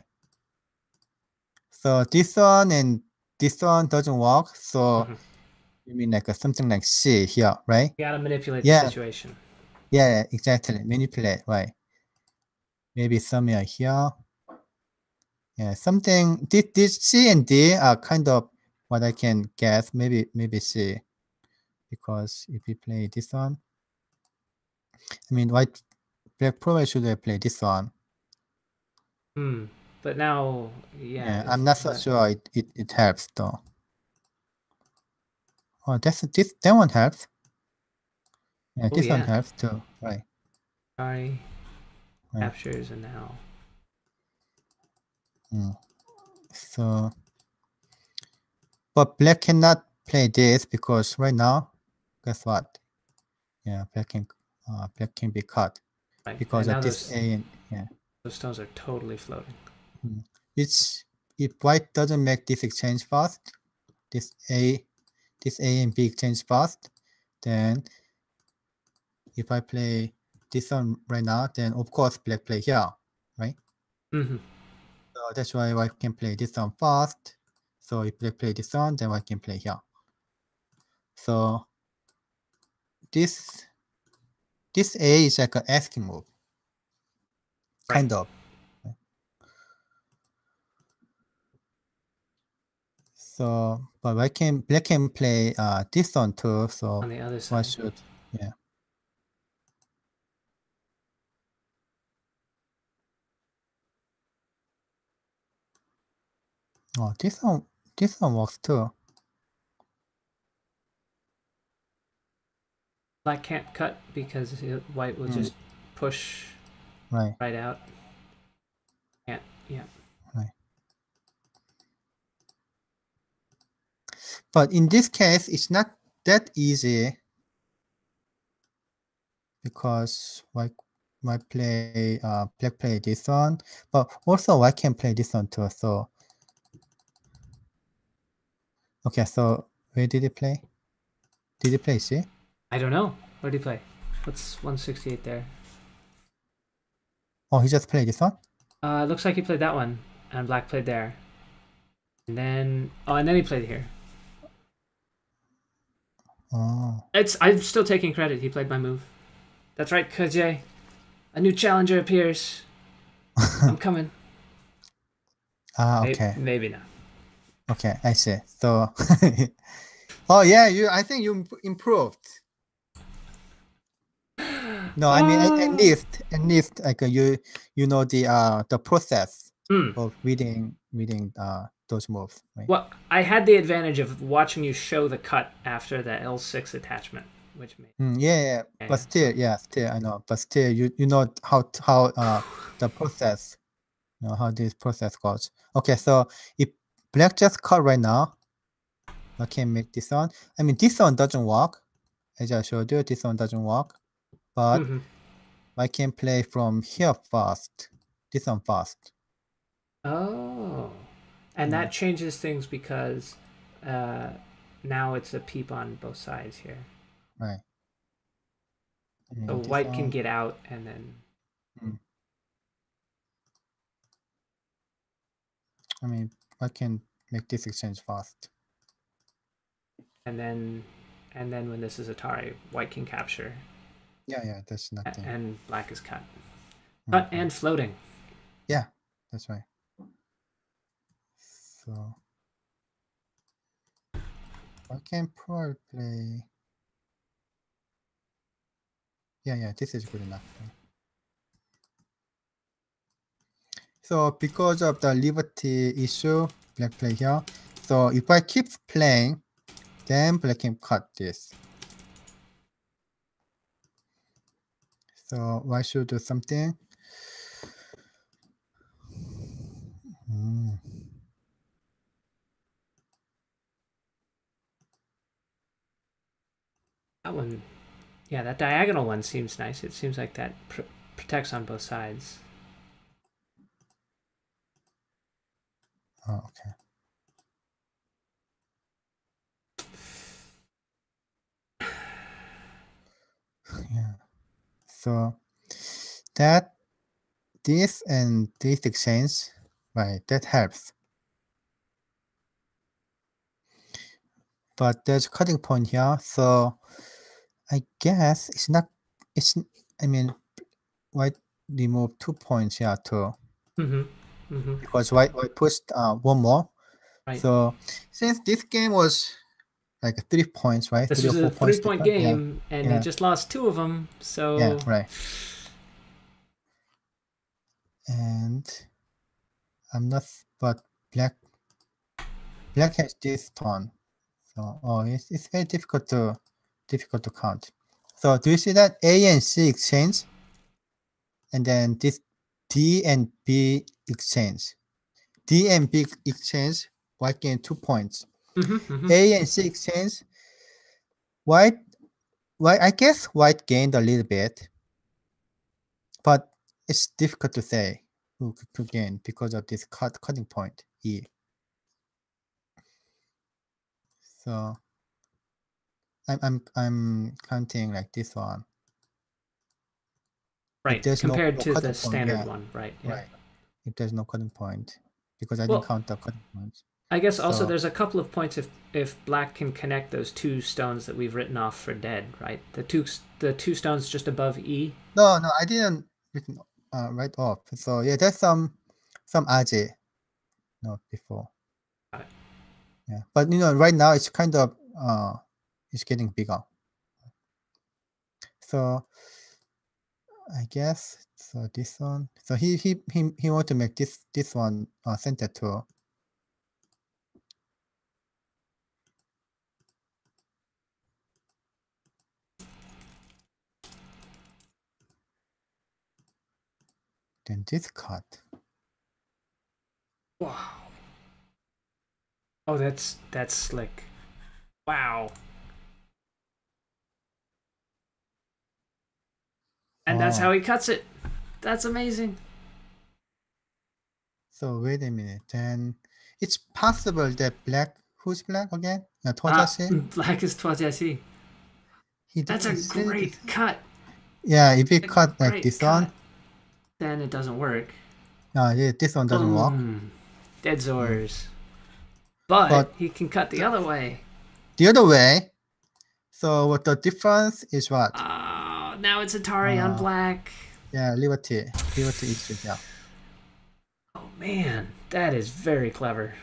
So this one and this one doesn't work. So you mean like something like C here, right? You gotta manipulate the situation. Yeah, exactly. Manipulate, right? Maybe somewhere here. Yeah, something. This C and D are kind of what I can guess. Maybe C, because if we play this one, I mean, Black probably should play this one. But now, yeah. I'm not so sure it helps though. Oh, that one helps. Yeah, this one helps too, right? Sorry. Captures and now. So But black cannot play this because right now, guess what? Yeah, black can be cut Right. because And of now this A and yeah. those stones are totally floating. It's if white doesn't make this exchange fast, this A and B exchange fast, then if I play this one right now, then of course black play here, right? Mm-hmm. So that's why white can play this one fast. So if black play this one, then white can play here. So this A is like an asking move, kind of. So, but black can play this one too. So On the other why side. should yeah? Oh, this one works too. Black can't cut because white will just push right out. Can't. Yeah. Right. But in this case, it's not that easy because white play black play this one, but also white can play this one too. So okay, so where did he play? Did he play C? I don't know. Where did he play? What's 168 there? Oh, he just played this one. Looks like he played that one, and black played there. And then and then he played here. Oh. I'm still taking credit. He played my move. That's right, Kajay. A new challenger appears. I'm coming. Okay. Maybe not. Okay, I see. So, oh yeah, I think you improved. No, I mean at least like you know the process of reading those moves. Right? Well, I had the advantage of watching you show the cut after the L6 attachment, which made yeah, but still, I know, but still, you know how the process, you know how this process goes. Okay, so if black just cut right now, I can make this one. I mean, this one doesn't work. As I showed you, this one doesn't work, but I can play from here first. This one first. Oh, and that changes things because now it's a peep on both sides here. Right. So white can get out and then. I mean, I can make this exchange fast. And then when this is Atari, white can capture. Yeah, that's nothing. And black is cut. Cut and floating. Yeah, that's right. So I can probably play. Yeah, this is good enough. So because of the liberty issue, black play here. So if I keep playing, then black can cut this. So why should do something? That one, yeah, that diagonal one seems nice. It seems like that protects on both sides. Oh, okay. Yeah. So this and this exchange, right? That helps. But there's a cutting point here, so I guess it's not. I mean, white remove 2 points here too. Because white pushed one more. Right. So since this game was like 3 points, right? This was a 3-point game, and they just lost 2 of them. So yeah, right. And I'm not, but black has this turn. So it's very difficult to count. So do you see that A and C exchange, and then this D and B exchange. D and B exchange, white gain 2 points. A and C exchange. White, I guess white gained a little bit, but it's difficult to say who could gain because of this cutting point E. So I'm counting like this one. Right, If there's compared no to cutting the point, standard yeah, one, right? Yeah. right. If there's no cutting point, because I Well, didn't count the cutting points. I guess also So there's a couple of points if black can connect those two stones that we've written off for dead, right? The two stones just above E. no, I didn't write off. So yeah, there's some AJ note before. Got it. Yeah, but right now it's kind of it's getting bigger. So I guess so this one. So he want to make this one center too. Then this cut. Wow. Oh, that's slick. Wow. And that's how he cuts it. That's amazing. So wait a minute. Then it's possible that black. Who's black again? Tuo Jiaxi? Black is Tuo Jiaxi. That's a great cut. Yeah, if we cut like this one, then it doesn't work. yeah, this one doesn't work. Dead Zors. But he can cut the other way. The other way. So what the difference is what? Oh, now it's Atari on black. Yeah, Liberty is yeah. Oh man, that is very clever.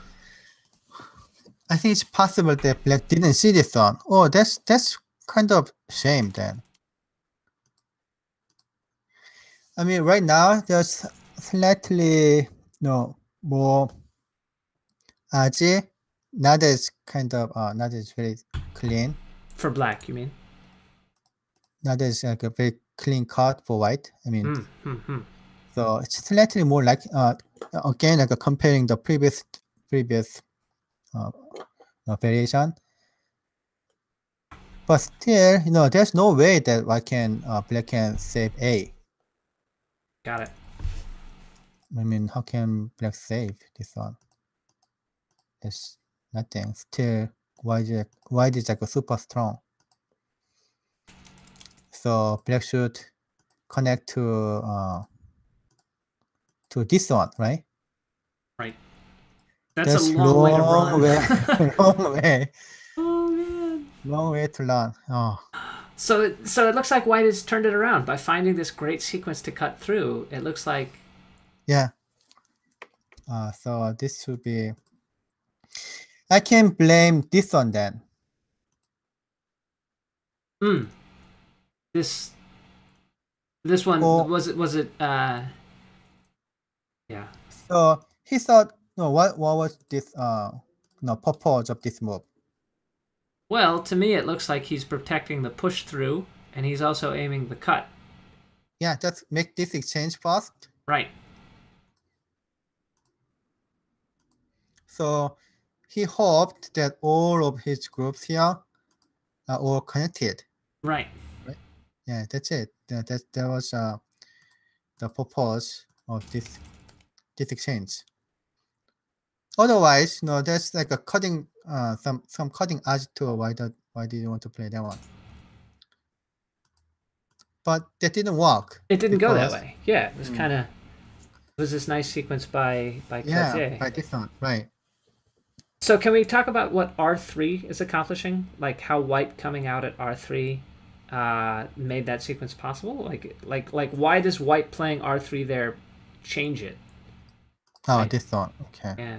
I think it's possible that black didn't see this one. Oh, that's kind of shame then. I mean, right now there's slightly more AJ. Not as kind of not as very clean. For black, you mean? Not as like a very clean cut for white. I mean, so it's slightly more like again like comparing the previous variation. But still, there's no way that black can save A. Got it. I mean, how can black save this one? There's nothing. Still, white is like a super strong. So black should connect to this one, right? Right. That's a long way to run. Long way. Oh man. Long way to run. Oh. So it looks like white has turned it around by finding this great sequence to cut through. It looks like. Yeah. So this should be. I can blame this one then. This one was it yeah. So he thought what was this purpose of this move? Well, to me it looks like he's protecting the push through and he's also aiming the cut. Yeah, just make this exchange first. Right. So he hoped that all of his groups here are all connected. Right. Yeah, that's it. That was the purpose of this exchange. Otherwise, there's like a cutting some cutting edge to why did you want to play that one? But that didn't work. It didn't go that way. Yeah, it was kind of. It was this nice sequence by Cartier. Yeah, by this one, right. So can we talk about what R3 is accomplishing? Like how white coming out at R3 made that sequence possible? Like why does white playing R3 there change it? Oh, right? This one. Okay. Yeah.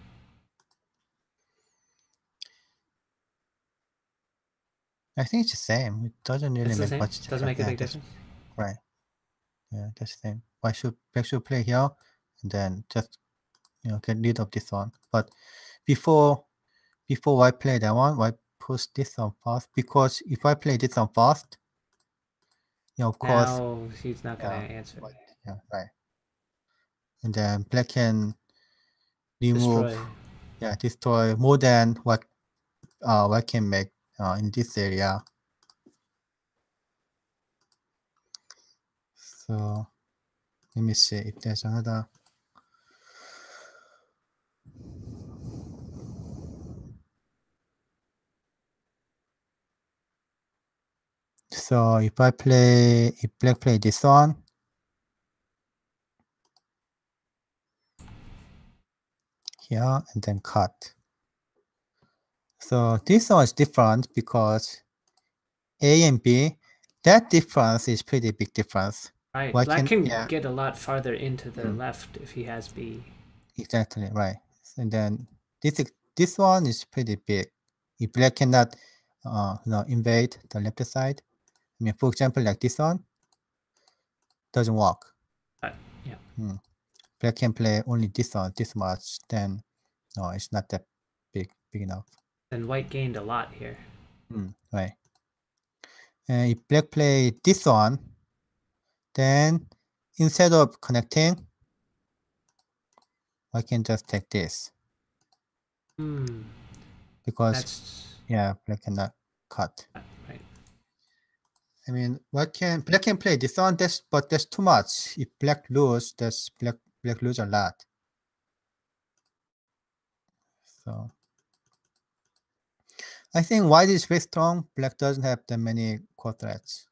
I think it's the same. It doesn't really make much difference. Doesn't make a big difference. Right. Yeah, that's the same. Black should play here and then just get rid of this one. But before white play that one, white push this one first, because if I play this one first, of course. Now he's not gonna answer. Yeah, right. And then black can remove. Destroy. destroy more than what can make in this area. So let me see if there's another. So if black play this one, here and then cut. So this one is different because A and B, that difference is pretty big difference. Right. Why Black can yeah, get a lot farther into the left if he has B. exactly right. And then this one is pretty big. If black cannot invade the left side, I mean, for example, like this one doesn't work. Yeah. Black can play only this one this much, then no, it's not that big enough. And white gained a lot here. Right. And if black play this one, then instead of connecting, I can just take this. Because black cannot cut. Right. I mean, black can play this one, but that's too much. If black lose, that's black lose a lot. So I think white is very strong. Black doesn't have that many core threats.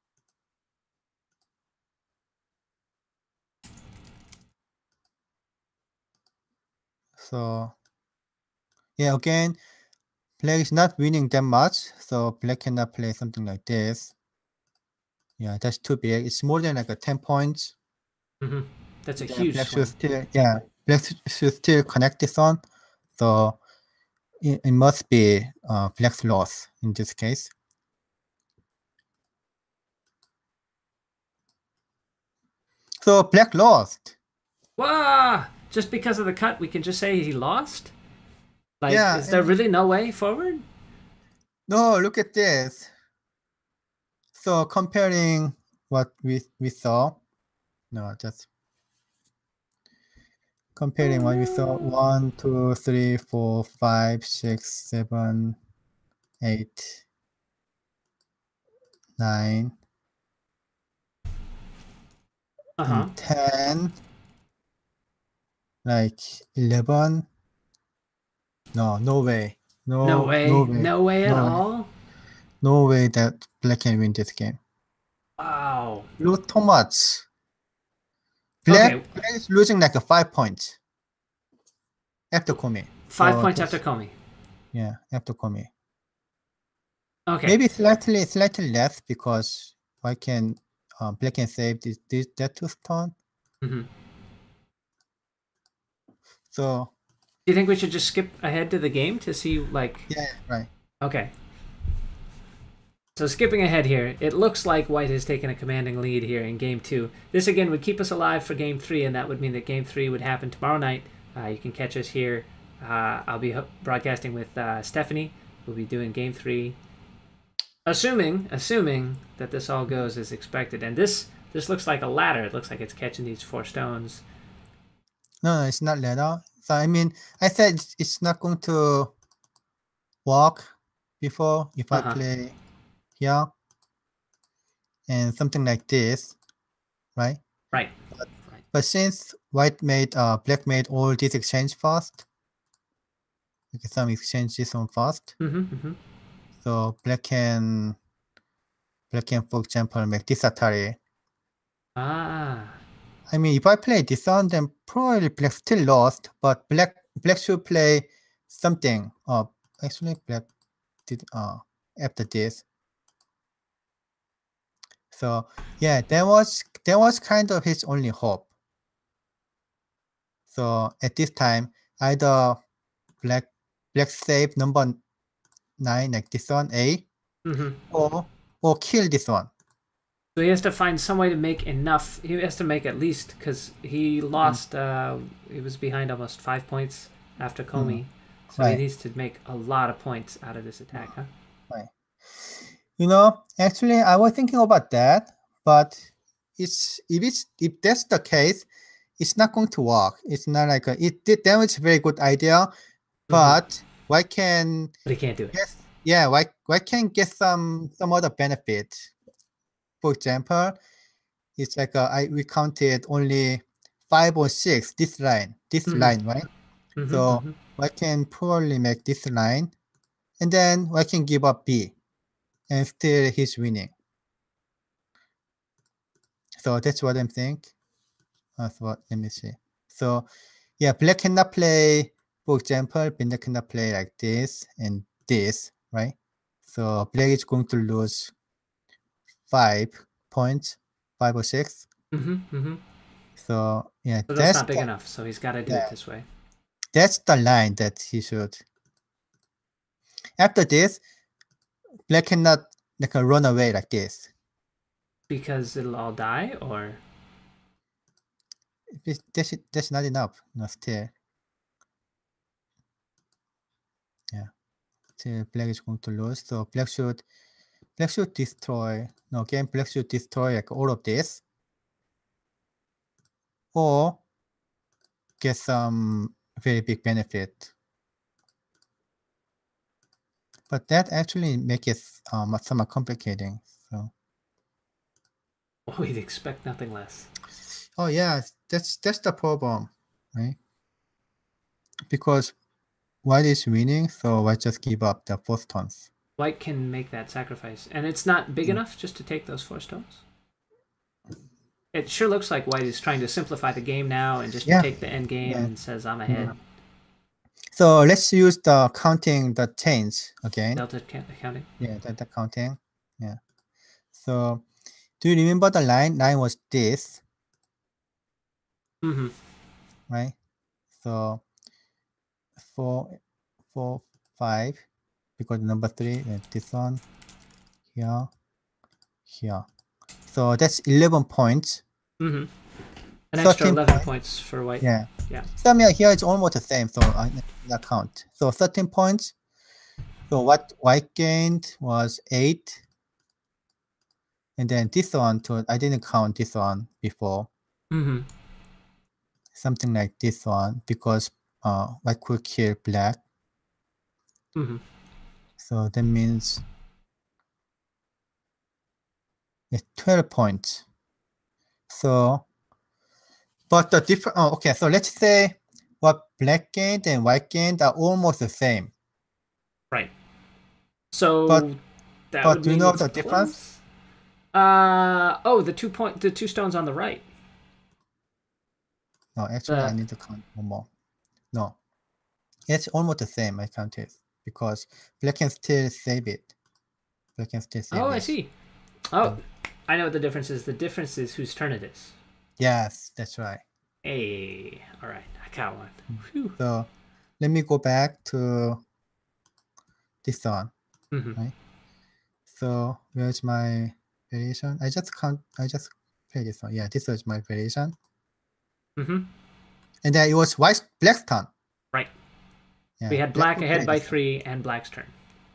So yeah, again, black is not winning that much, so black cannot play something like this. Yeah, that's too big. It's more than like a 10 points. That's a huge black swing. Black should still connect this one. So it must be black's loss in this case. So black lost. Wow! Just because of the cut, we can just say he lost? Like, is there really no way forward? No, look at this. So comparing what we saw, no, just comparing what we saw, 1, 2, 3, 4, 5, 6, 7, 8, 9, and 10, like 11. No way. No way at all? No way that black can win this game. Wow. Look too much. Black is losing like a 5 points after Komi. 5 points after Komi. Yeah, after Komi. Okay. Maybe slightly less because black can save that 2 stone. So do you think we should just skip ahead to the game to see, like... Yeah, right. Okay. So skipping ahead here, it looks like white has taken a commanding lead here in Game 2. This, again, would keep us alive for Game 3, and that would mean that Game 3 would happen tomorrow night. You can catch us here. I'll be broadcasting with Stephanie. We'll be doing Game 3. Assuming that this all goes as expected. And this looks like a ladder. It looks like it's catching these 4 stones. No, it's not ladder. So, I mean, I said it's not going to walk before if I play here and something like this, right? Right. But since black made all these exchange first, okay, some exchange this one first. So black can, for example, make this Atari. I mean, if I play this one, then probably black still lost, but black should play something. Actually, black did after this. So yeah, that was kind of his only hope. So at this time, either black save number 9 like this one, A, or kill this one. So he has to find some way to make enough. He has to make at least, because he lost, he was behind almost 5 points after Komi. So he needs to make a lot of points out of this attack, huh? Right. You know, actually, I was thinking about that, but if that's the case, it's not going to work. It's not like that was a very good idea, but white can But he can't do it. get, yeah, white can get some other benefit. For example, it's like we counted only 5 or 6 this line, right? So white can probably make this line, and then white can give up B, and still he's winning. So that's what I'm thinking. Let me see. So yeah, black cannot play, for example, black cannot play like this and this, right? So black is going to lose 5 points, 5 or 6. So yeah, So that's not big enough. So he's got to do it this way. That's the line that he should. After this, black cannot like run away like this. Because it'll all die, or that's not enough. No, still. Yeah. Still black is going to lose. So black should destroy. No, again, black should destroy like all of this. Or get some very big benefit. But that actually makes it somewhat complicating. So. We'd expect nothing less. Oh yeah, that's the problem, right? Because white is winning, so white just give up the 4 stones. White can make that sacrifice, and it's not big enough just to take those 4 stones. It sure looks like white is trying to simplify the game now and just take the end game and says, I'm ahead. So let's use the counting the chains again. Delta counting? Yeah, delta counting. Yeah. So do you remember the line? Line was this. Right? So 4, 5, because number 3, this one, here, here. So that's 11 points. An extra 11 points for white. Yeah. Yeah. So here it's almost the same. So I count. So 13 points. So what white gained was 8. And then this one, I didn't count this one before. Something like this one, because white could kill black. So that means it's 12 points. So, but the different, okay, so let's say what black gained and white gained are almost the same. Right. So, but do you know the difference? The 2 stones on the right. No, actually, I need to count one more. No, it's almost the same. I counted because black can still save it. Black can still save it. Oh, I see. Oh, I know what the difference is. The difference is whose turn it is. Yes, that's right. Hey, all right, I got one. Whew. So let me go back to this one. Right. So where's my variation? I just play this one. Yeah, this was my variation. And then it was black's turn. Right. Yeah, we had black ahead by 3 and black's turn.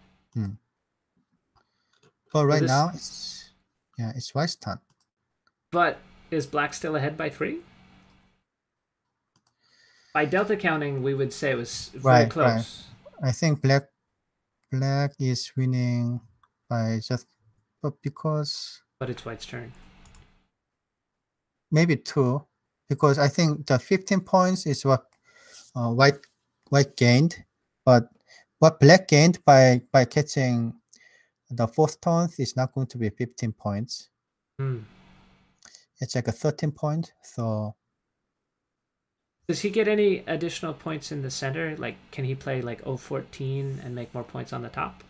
But right now it's white's turn. But is black still ahead by 3? By delta counting, we would say it was very close. Right. I think black is winning by but it's white's turn. Maybe 2, because I think the 15 points is what white gained, but what black gained by catching the 4 stones is not going to be 15 points. It's like a 13 point. So does he get any additional points in the center? Like, can he play like 014 and make more points on the top?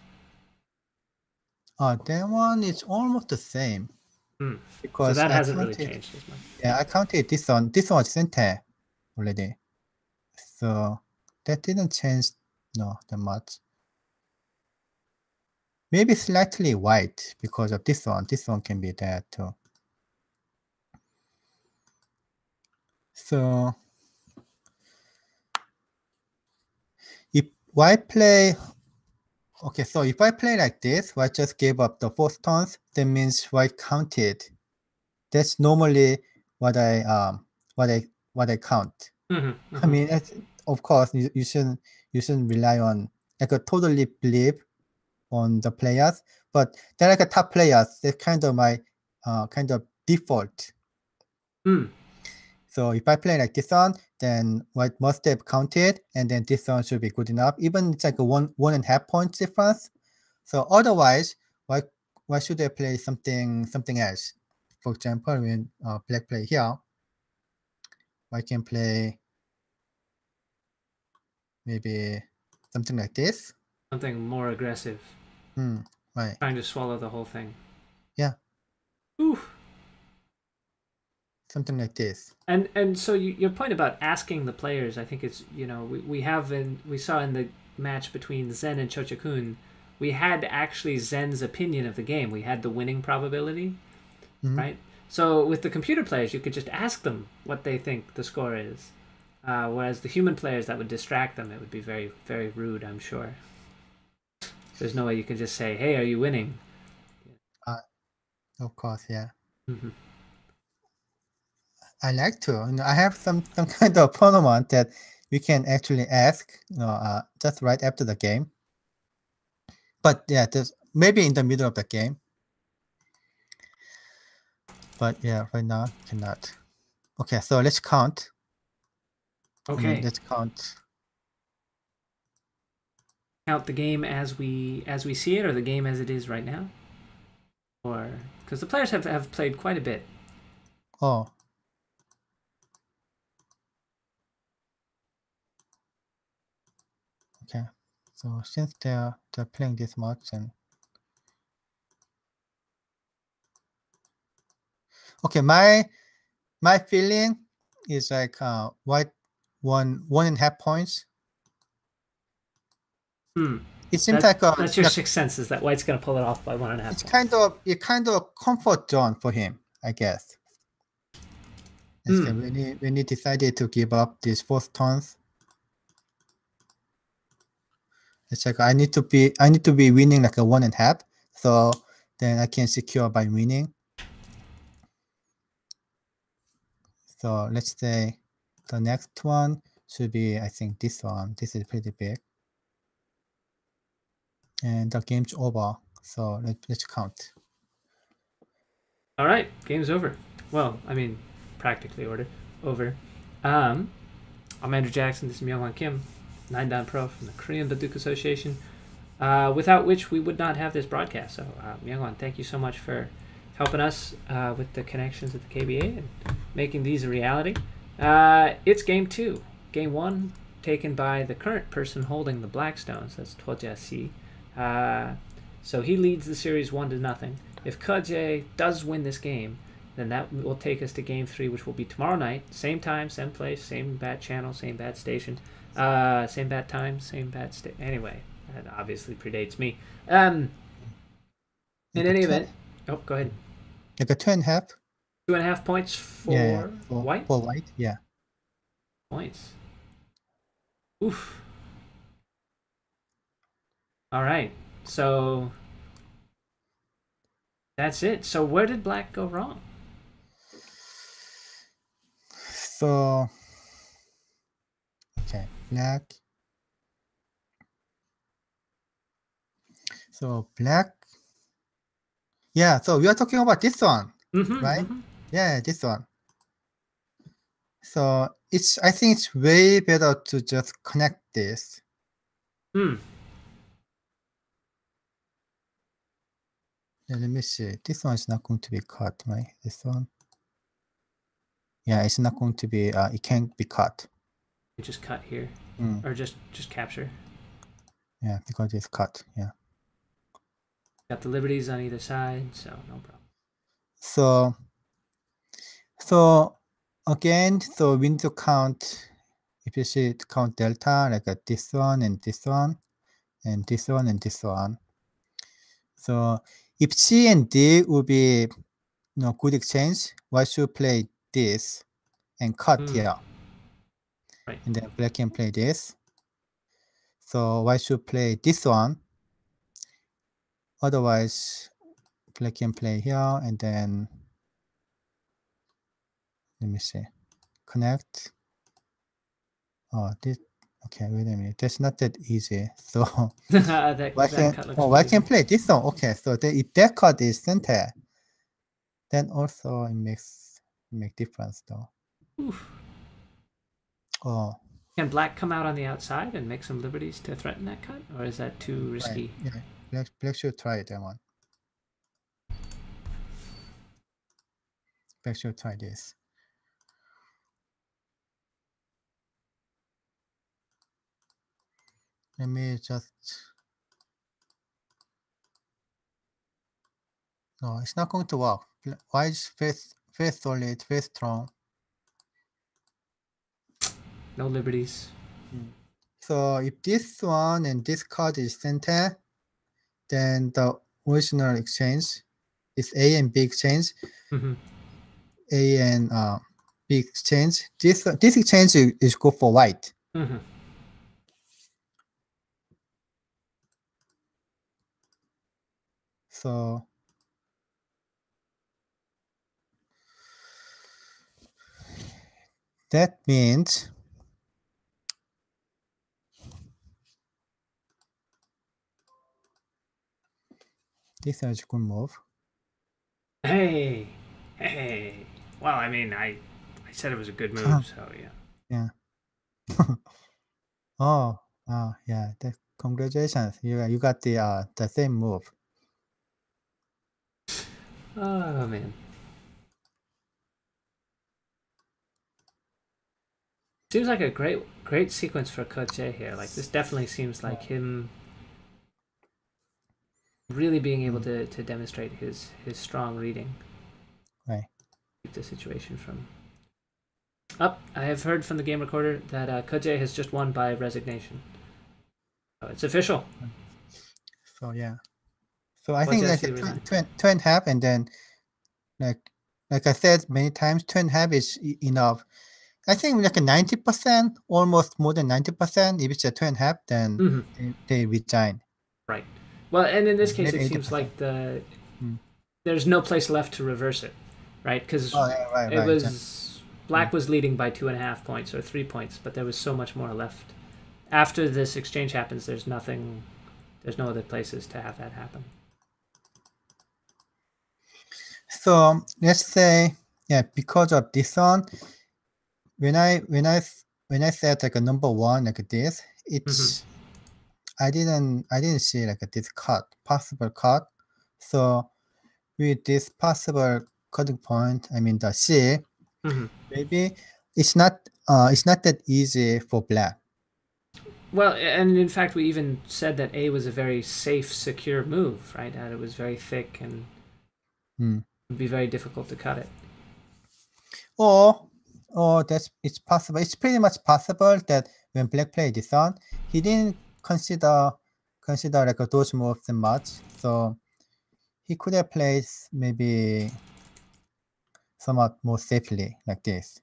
That one is almost the same. Because so that hasn't really changed as much. Yeah, I counted this one. This one is center already. So that didn't change that much. Maybe slightly white because of this one. This one can be there too. So if white play, okay, so if I play like this, white just gave up the 4 stones, that means white counted. That's normally what I count. I mean, of course, you shouldn't rely on like a totally believe on the players, but they're like a top players. They're kind of my kind of default. So if I play like this one, then white must have counted, and then this one should be good enough. Even it's like a 1.5 points difference. So otherwise, why should I play something else? For example, when black play here, I can play maybe something like this. Something more aggressive. Right. Trying to swallow the whole thing. Yeah. Ooh. Something like this. And so your point about asking the players, I think it's, we saw in the match between Zen and Chochakun, we had actually Zen's opinion of the game. We had the winning probability, right? So with the computer players, you could just ask them what they think the score is. Whereas the human players, that would distract them. It would be very, very rude, I'm sure. There's no way you can just say, hey, are you winning? Of course, yeah. I like to. I have some kind of tournament that we can actually ask, just right after the game. But yeah, maybe in the middle of the game. But yeah, right now cannot. Okay, so let's count. Okay. Let's count. Count the game as we see it, or the game as it is right now, or because the players have played quite a bit. Oh. Okay, so since they're playing this much, and okay, my feeling is like white 1.5 points. It seems that's your sixth sense, is that white's gonna pull it off by 1.5 it's points. kind of comfort zone for him, I guess. When he decided to give up these fourth turns, it's like I need to be winning like a 1.5, so then I can secure by winning. So let's say the next one should be, I think, this one. This is pretty big, and the game's over. So let's count. All right, game's over. Well, I mean, practically over. I'm Andrew Jackson. This is Myungwan Kim, 9Dan Pro from the Korean Baduk Association, without which we would not have this broadcast. So, Myungwan, thank you so much for helping us with the connections at the KBA and making these a reality. It's game 2. Game 1 taken by the current person holding the Blackstones. That's Tuo Jiaxi. So he leads the series 1-0. If Kaje does win this game, then that will take us to game 3, which will be tomorrow night. Same time, same place, same bat channel, same bat station, same bat time, same bat station. Anyway, that obviously predates me. In any event, oh, go ahead. Like a 2.5. 2.5 points for white? For white, yeah. Points. Oof. All right. So that's it. So where did black go wrong? So, okay, black. So black. Yeah, so we are talking about this one, right? Yeah, this one. So I think it's way better to just connect this. Yeah, let me see. This one is not going to be cut, right? This one. Yeah, it's not going to be. It can't be cut. Just cut here, or just capture. Yeah, because it's cut. Yeah. Got the liberties on either side, so no problem. So again, so we need to count. If you see it, count delta like this one and this one, and this one and this one. So if C and D would be good exchange, why should play this and cut here? Right. And then black can play this. So why should play this one? Otherwise, black can play here, and then let me see, connect. Oh, this Okay, wait a minute. That's not that easy. So that cut looks why pretty can't play this one? Okay, so if that card is center, then also it make difference though. Oof. Oh, Can black come out on the outside and make some liberties to threaten that cut, or is that too risky? right. Yeah, black should try that one. Black should try this. Let me just. No, it's not going to work. White is very solid, very strong. No liberties. So if this one and this card is center, then the original exchange is A and B exchange. Mm-hmm. A and B exchange. This exchange is good for white. Mm-hmm. So that means this is a good move. Hey. Well, I mean, I said it was a good move, so yeah. Yeah. Oh, yeah. Congratulations. You got the same move. Oh man. Seems like a great sequence for Coach here. Like this definitely seems like him really being able to demonstrate his strong reading. Right. Keep the situation from. I have heard from the game recorder that Koje has just won by resignation. So it's official. So yeah. So I think like two and a half, and then like I said many times, 2.5 is enough. I think like a 90%, almost more than 90%. If it's a 2.5, then they resign. Right. Well, and in this case, it seems like there's no place left to reverse it, right? Because it was black was leading by 2.5 points or 3 points, but there was so much more left. After this exchange happens, there's no other places to have that happen. So let's say, yeah, because of this one, when I said like a number one like this, it's I didn't see like this possible cut. So with this possible cutting point, I mean the C, maybe it's not that easy for black. Well, and in fact, we even said that A was a very safe, secure move, right? And it was very thick and would be very difficult to cut it. Or it's possible. It's pretty much possible that when black played this on, he didn't consider like those moves that much. So he could have played maybe somewhat more safely like this.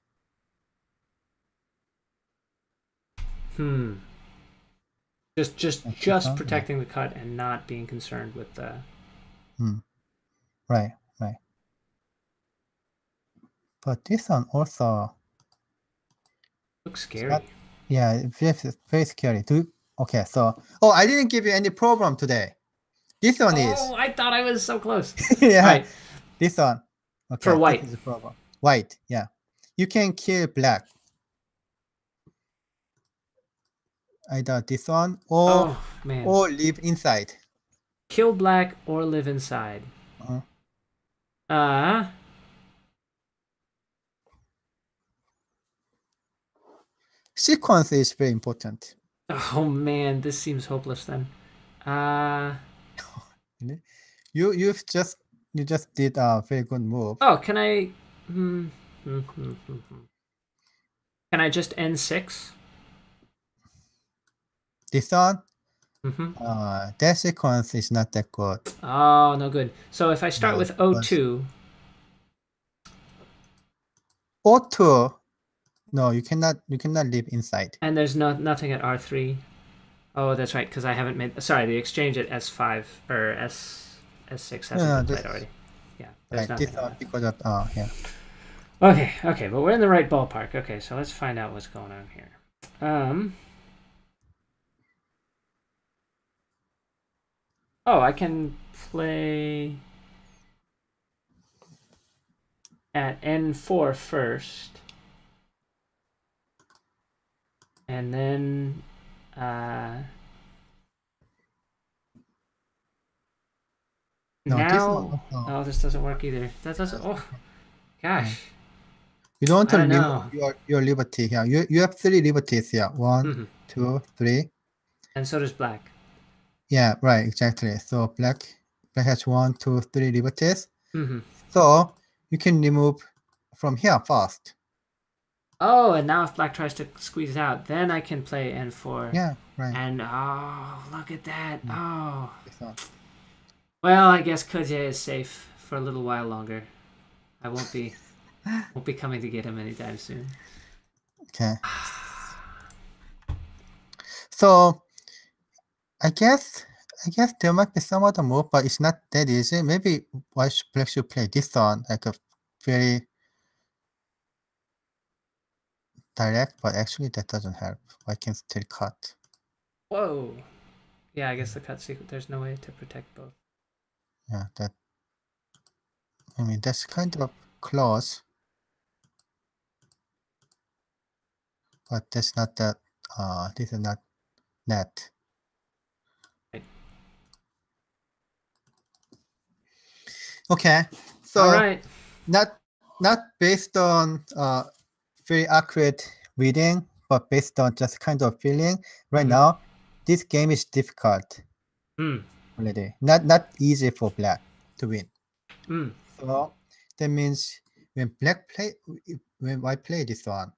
Just protecting the cut and not being concerned with the. Right. But this one also looks scary. Very scary. Okay, so I didn't give you any problem today. This one is. Oh, I thought I was so close. Yeah. Right. This one. Okay. For white. This is a problem. White, yeah. You can kill black. Either this one or live inside. Kill black or live inside. Sequence is very important. Oh man, this seems hopeless then. You just did a very good move. Oh, can I? Can I just end 6? This one? That sequence is not that good. Oh, no good. So if I start with O2. O2. No, you cannot live inside. And there's nothing at R3. Oh, that's right, because I haven't made. Sorry, the exchange at S5 or S6 hasn't been played already. Yeah, there's nothing. Because of yeah. Okay, but we're in the right ballpark. Okay, so let's find out what's going on here. Oh, I can play at N4 first. And then No, this one now, also. oh, this doesn't work either. That doesn't. Oh, Yeah. gosh, You don't want I to don't remove know. your liberty here. You have 3 liberties here. One, Mhm. 2, 3. And so does black. Yeah, right, exactly. So black has 1, 2, 3 liberties. Mm-hmm. So you can remove from here first. Oh, and now if black tries to squeeze out, then I can play N4. Yeah, right. And oh, look at that. Oh. This one. Well, I guess Koje is safe for a little while longer. I won't be coming to get him anytime soon. Okay. So I guess there might be some other move, but it's not that easy. Maybe black should play this one, like a very direct, but actually that doesn't help. White can still cut. Whoa. Yeah, I guess the cut sequence, there's no way to protect both. Yeah, I mean, that's kind of close. But that's not that, this is not net. Right. Okay, so All right. not based on very accurate reading, but based on just kind of feeling. Right now, this game is difficult already. Not easy for black to win. So that means when white play this one,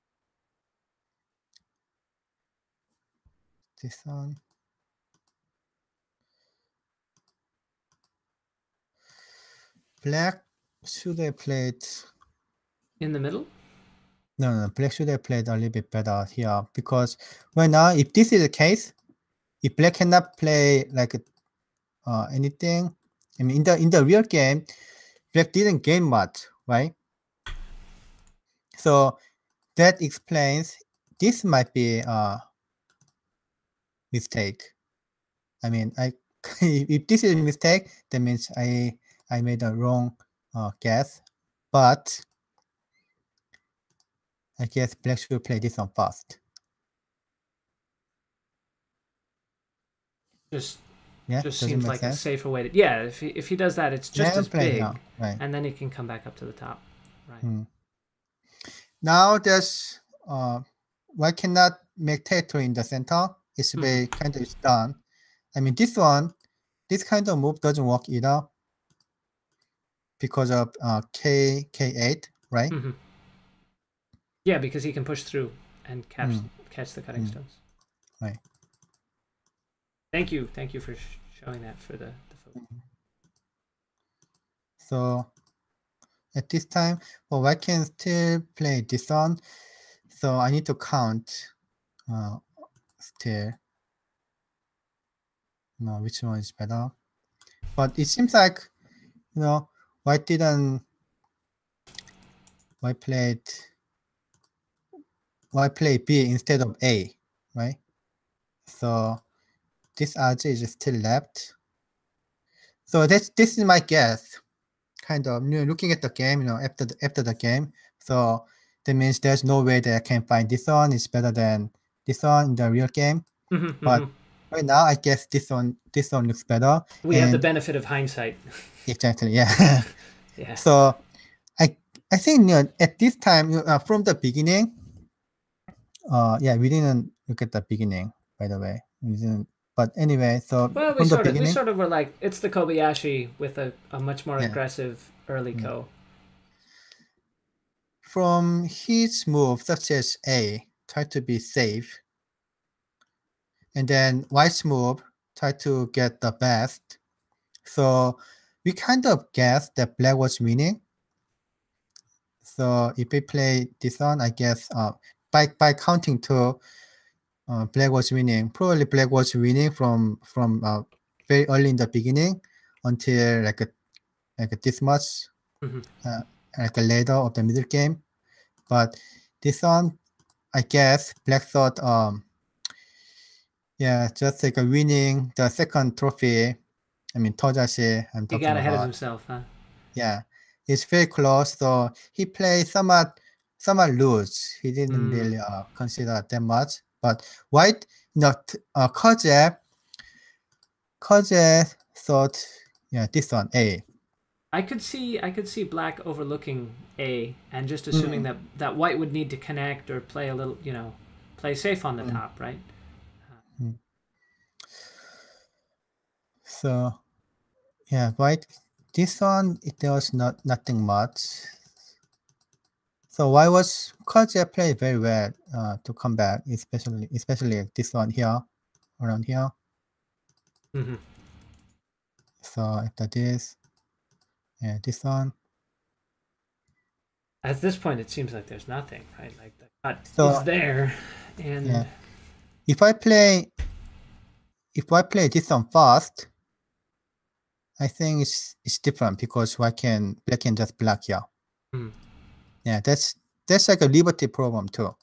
black should have played in the middle. No, black should have played a little bit better here, because right now, if this is the case, if black cannot play like anything, I mean, in the real game, black didn't gain much, right? So that explains this might be a mistake. I mean, if this is a mistake, that means I made a wrong guess, but I guess black should play this one first. Just Doesn't seems make like sense? a safer way to. Yeah, if he does that, it's just as play big, now, right? and then he can come back up to the top. Right. Now there's why cannot make territory in the center? It's very kind of done. I mean, this kind of move doesn't work either because of K8, right? Yeah, because he can push through and catch the cutting stones. Right. Thank you for showing that for the folks. So at this time, well, I can still play this one. So I need to count still. No, which one is better? But it seems like, white played B instead of A, right? So this RJ is still left. So this is my guess. Kind of looking at the game, after the game. So that means there's no way that I can find this one is better than this one in the real game. But right now, I guess this one looks better. We have the benefit of hindsight. Exactly, yeah. Yeah. So I think at this time from the beginning, we didn't look at the beginning, by the way. We didn't. But anyway, so well, we sort of were like, it's the Kobayashi with a much more aggressive early ko. From his move, such as A, try to be safe, and then white's move, try to get the best. So we kind of guessed that black was winning. So if we play this one, I guess by counting two, black was winning. Probably black was winning from very early in the beginning until like this much, like later of the middle game. But this one, I guess black thought, just like winning the second trophy I mean, Tuo Jiaxi, I'm He talking got ahead of about. himself, huh? Yeah, it's very close. So he played somewhat loose. He didn't really consider that much. But white, Koje thought, yeah, this one A. I could see black overlooking A and just assuming that white would need to connect or play a little, play safe on the top, right? So yeah, white. This one there was nothing much. So why was Koje played very well to come back, especially this one here, around here. Mm-hmm. So after this, yeah, this one. At this point, it seems like there's nothing, right? Like the cut So is there, and yeah, if I play this one fast, I think it's different because black can just block here. Yeah, that's like a liberty problem too.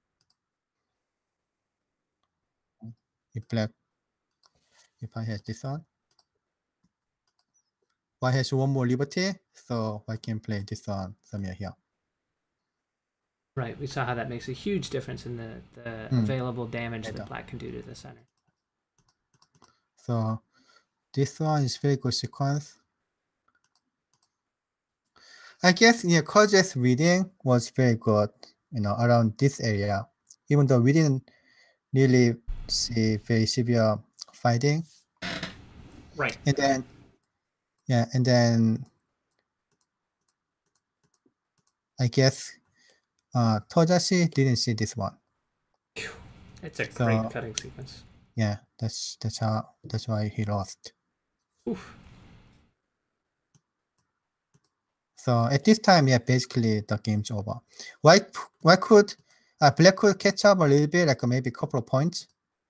If I have this one, white has one more liberty, so I can play this one somewhere here. right, we saw how that makes a huge difference in the available damage that black can do to the center. So this one is very good sequence. I guess Koje's reading was very good, around this area, even though we didn't really see very severe fighting. Right. And then I guess Tuo Jiaxi didn't see this one. It's a great cutting sequence. Yeah, that's why he lost. Oof. So at this time, yeah, basically the game's over. Black could catch up a little bit, like maybe a couple of points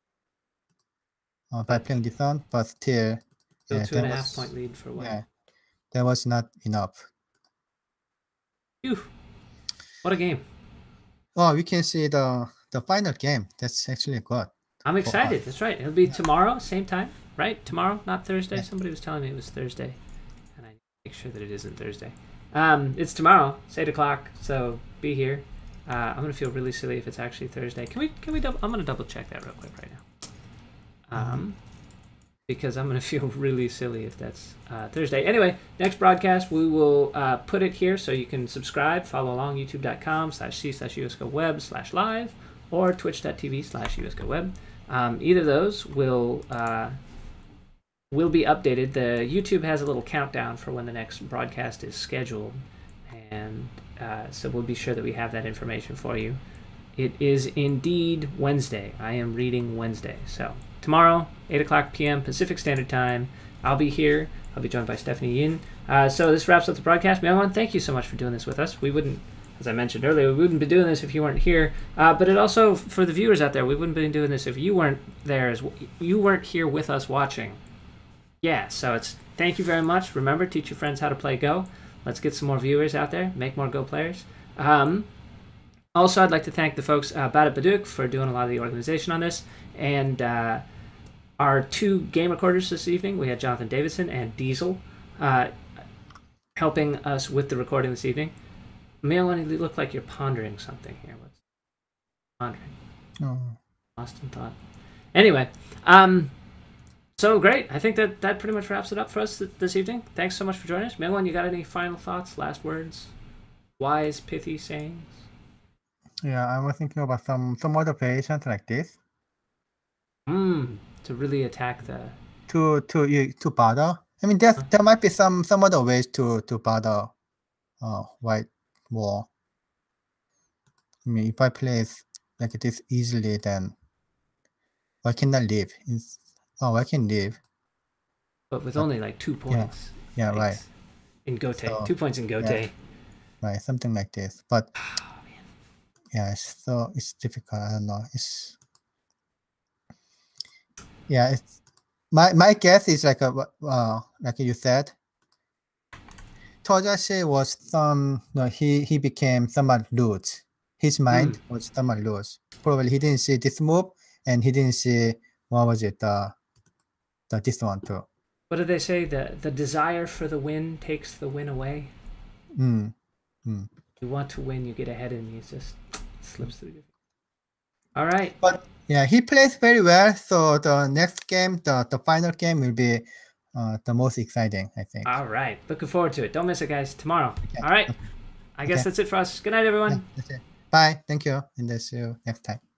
by playing this one, but still, yeah, 2.5 point lead for white. Yeah, that was not enough. Phew. What a game! Oh, we can see the final game. That's actually good. I'm excited. That's right. It'll be tomorrow, same time, right? Tomorrow, not Thursday. Yeah. Somebody was telling me it was Thursday, and I make sure that it isn't Thursday. It's tomorrow. It's 8 o'clock. So be here. I'm gonna feel really silly if it's actually Thursday. Can we? I'm gonna double check that real quick right now. Because I'm gonna feel really silly if that's Thursday. Anyway, next broadcast we will put it here so you can subscribe, follow along. YouTube.com/c/USGoWeb/live or Twitch.tv/USGoWeb. Either of those will be updated. The YouTube has a little countdown for when the next broadcast is scheduled, and so we'll be sure that we have that information for you. It is indeed Wednesday. I am reading Wednesday. So tomorrow, 8 o'clock p.m. Pacific Standard Time, I'll be here. I'll be joined by Stephanie Yin. So this wraps up the broadcast. Myungwan, thank you so much for doing this with us. We wouldn't, as I mentioned earlier, we wouldn't be doing this if you weren't here. But it also, for the viewers out there, we wouldn't be doing this if you weren't there, you weren't here with us watching. Yeah, so it's thank you very much. Remember, teach your friends how to play Go. Let's get some more viewers out there, make more Go players. Also, I'd like to thank the folks at Baduk for doing a lot of the organization on this. And our two game recorders this evening, we had Jonathan Davidson and Diesel helping us with the recording this evening. Myungwan, you look like you're pondering something here. What's pondering? Oh. Lost in thought. Anyway, so great. I think that pretty much wraps it up for us this evening. Thanks so much for joining us. Myungwan, you got any final thoughts, last words, wise, pithy sayings? Yeah, I was thinking about some other variations like this. To really attack the to bother. I mean, there might be some other ways to bother white wall. I mean, if I play like this easily, then I cannot leave. I can leave. But with only like 2 points. Yeah, right. In Gote. So, 2 points in Gote. Yeah, right, something like this. But yeah, so it's difficult. I don't know. It's my guess is like you said, Tuo Jiaxi was he became somewhat loose. His mind was somewhat loose. Probably he didn't see this move, and he didn't see what was it this one too. What do they say? The desire for the win takes the win away. Mm. You want to win, you get ahead, and you just slips through your. All right. But yeah, he plays very well. So the next game, the final game will be the most exciting, I think. All right. Looking forward to it. Don't miss it, guys. Tomorrow. Okay. All right. I guess that's it for us. Good night, everyone. That's it. Bye. Thank you. And see you next time.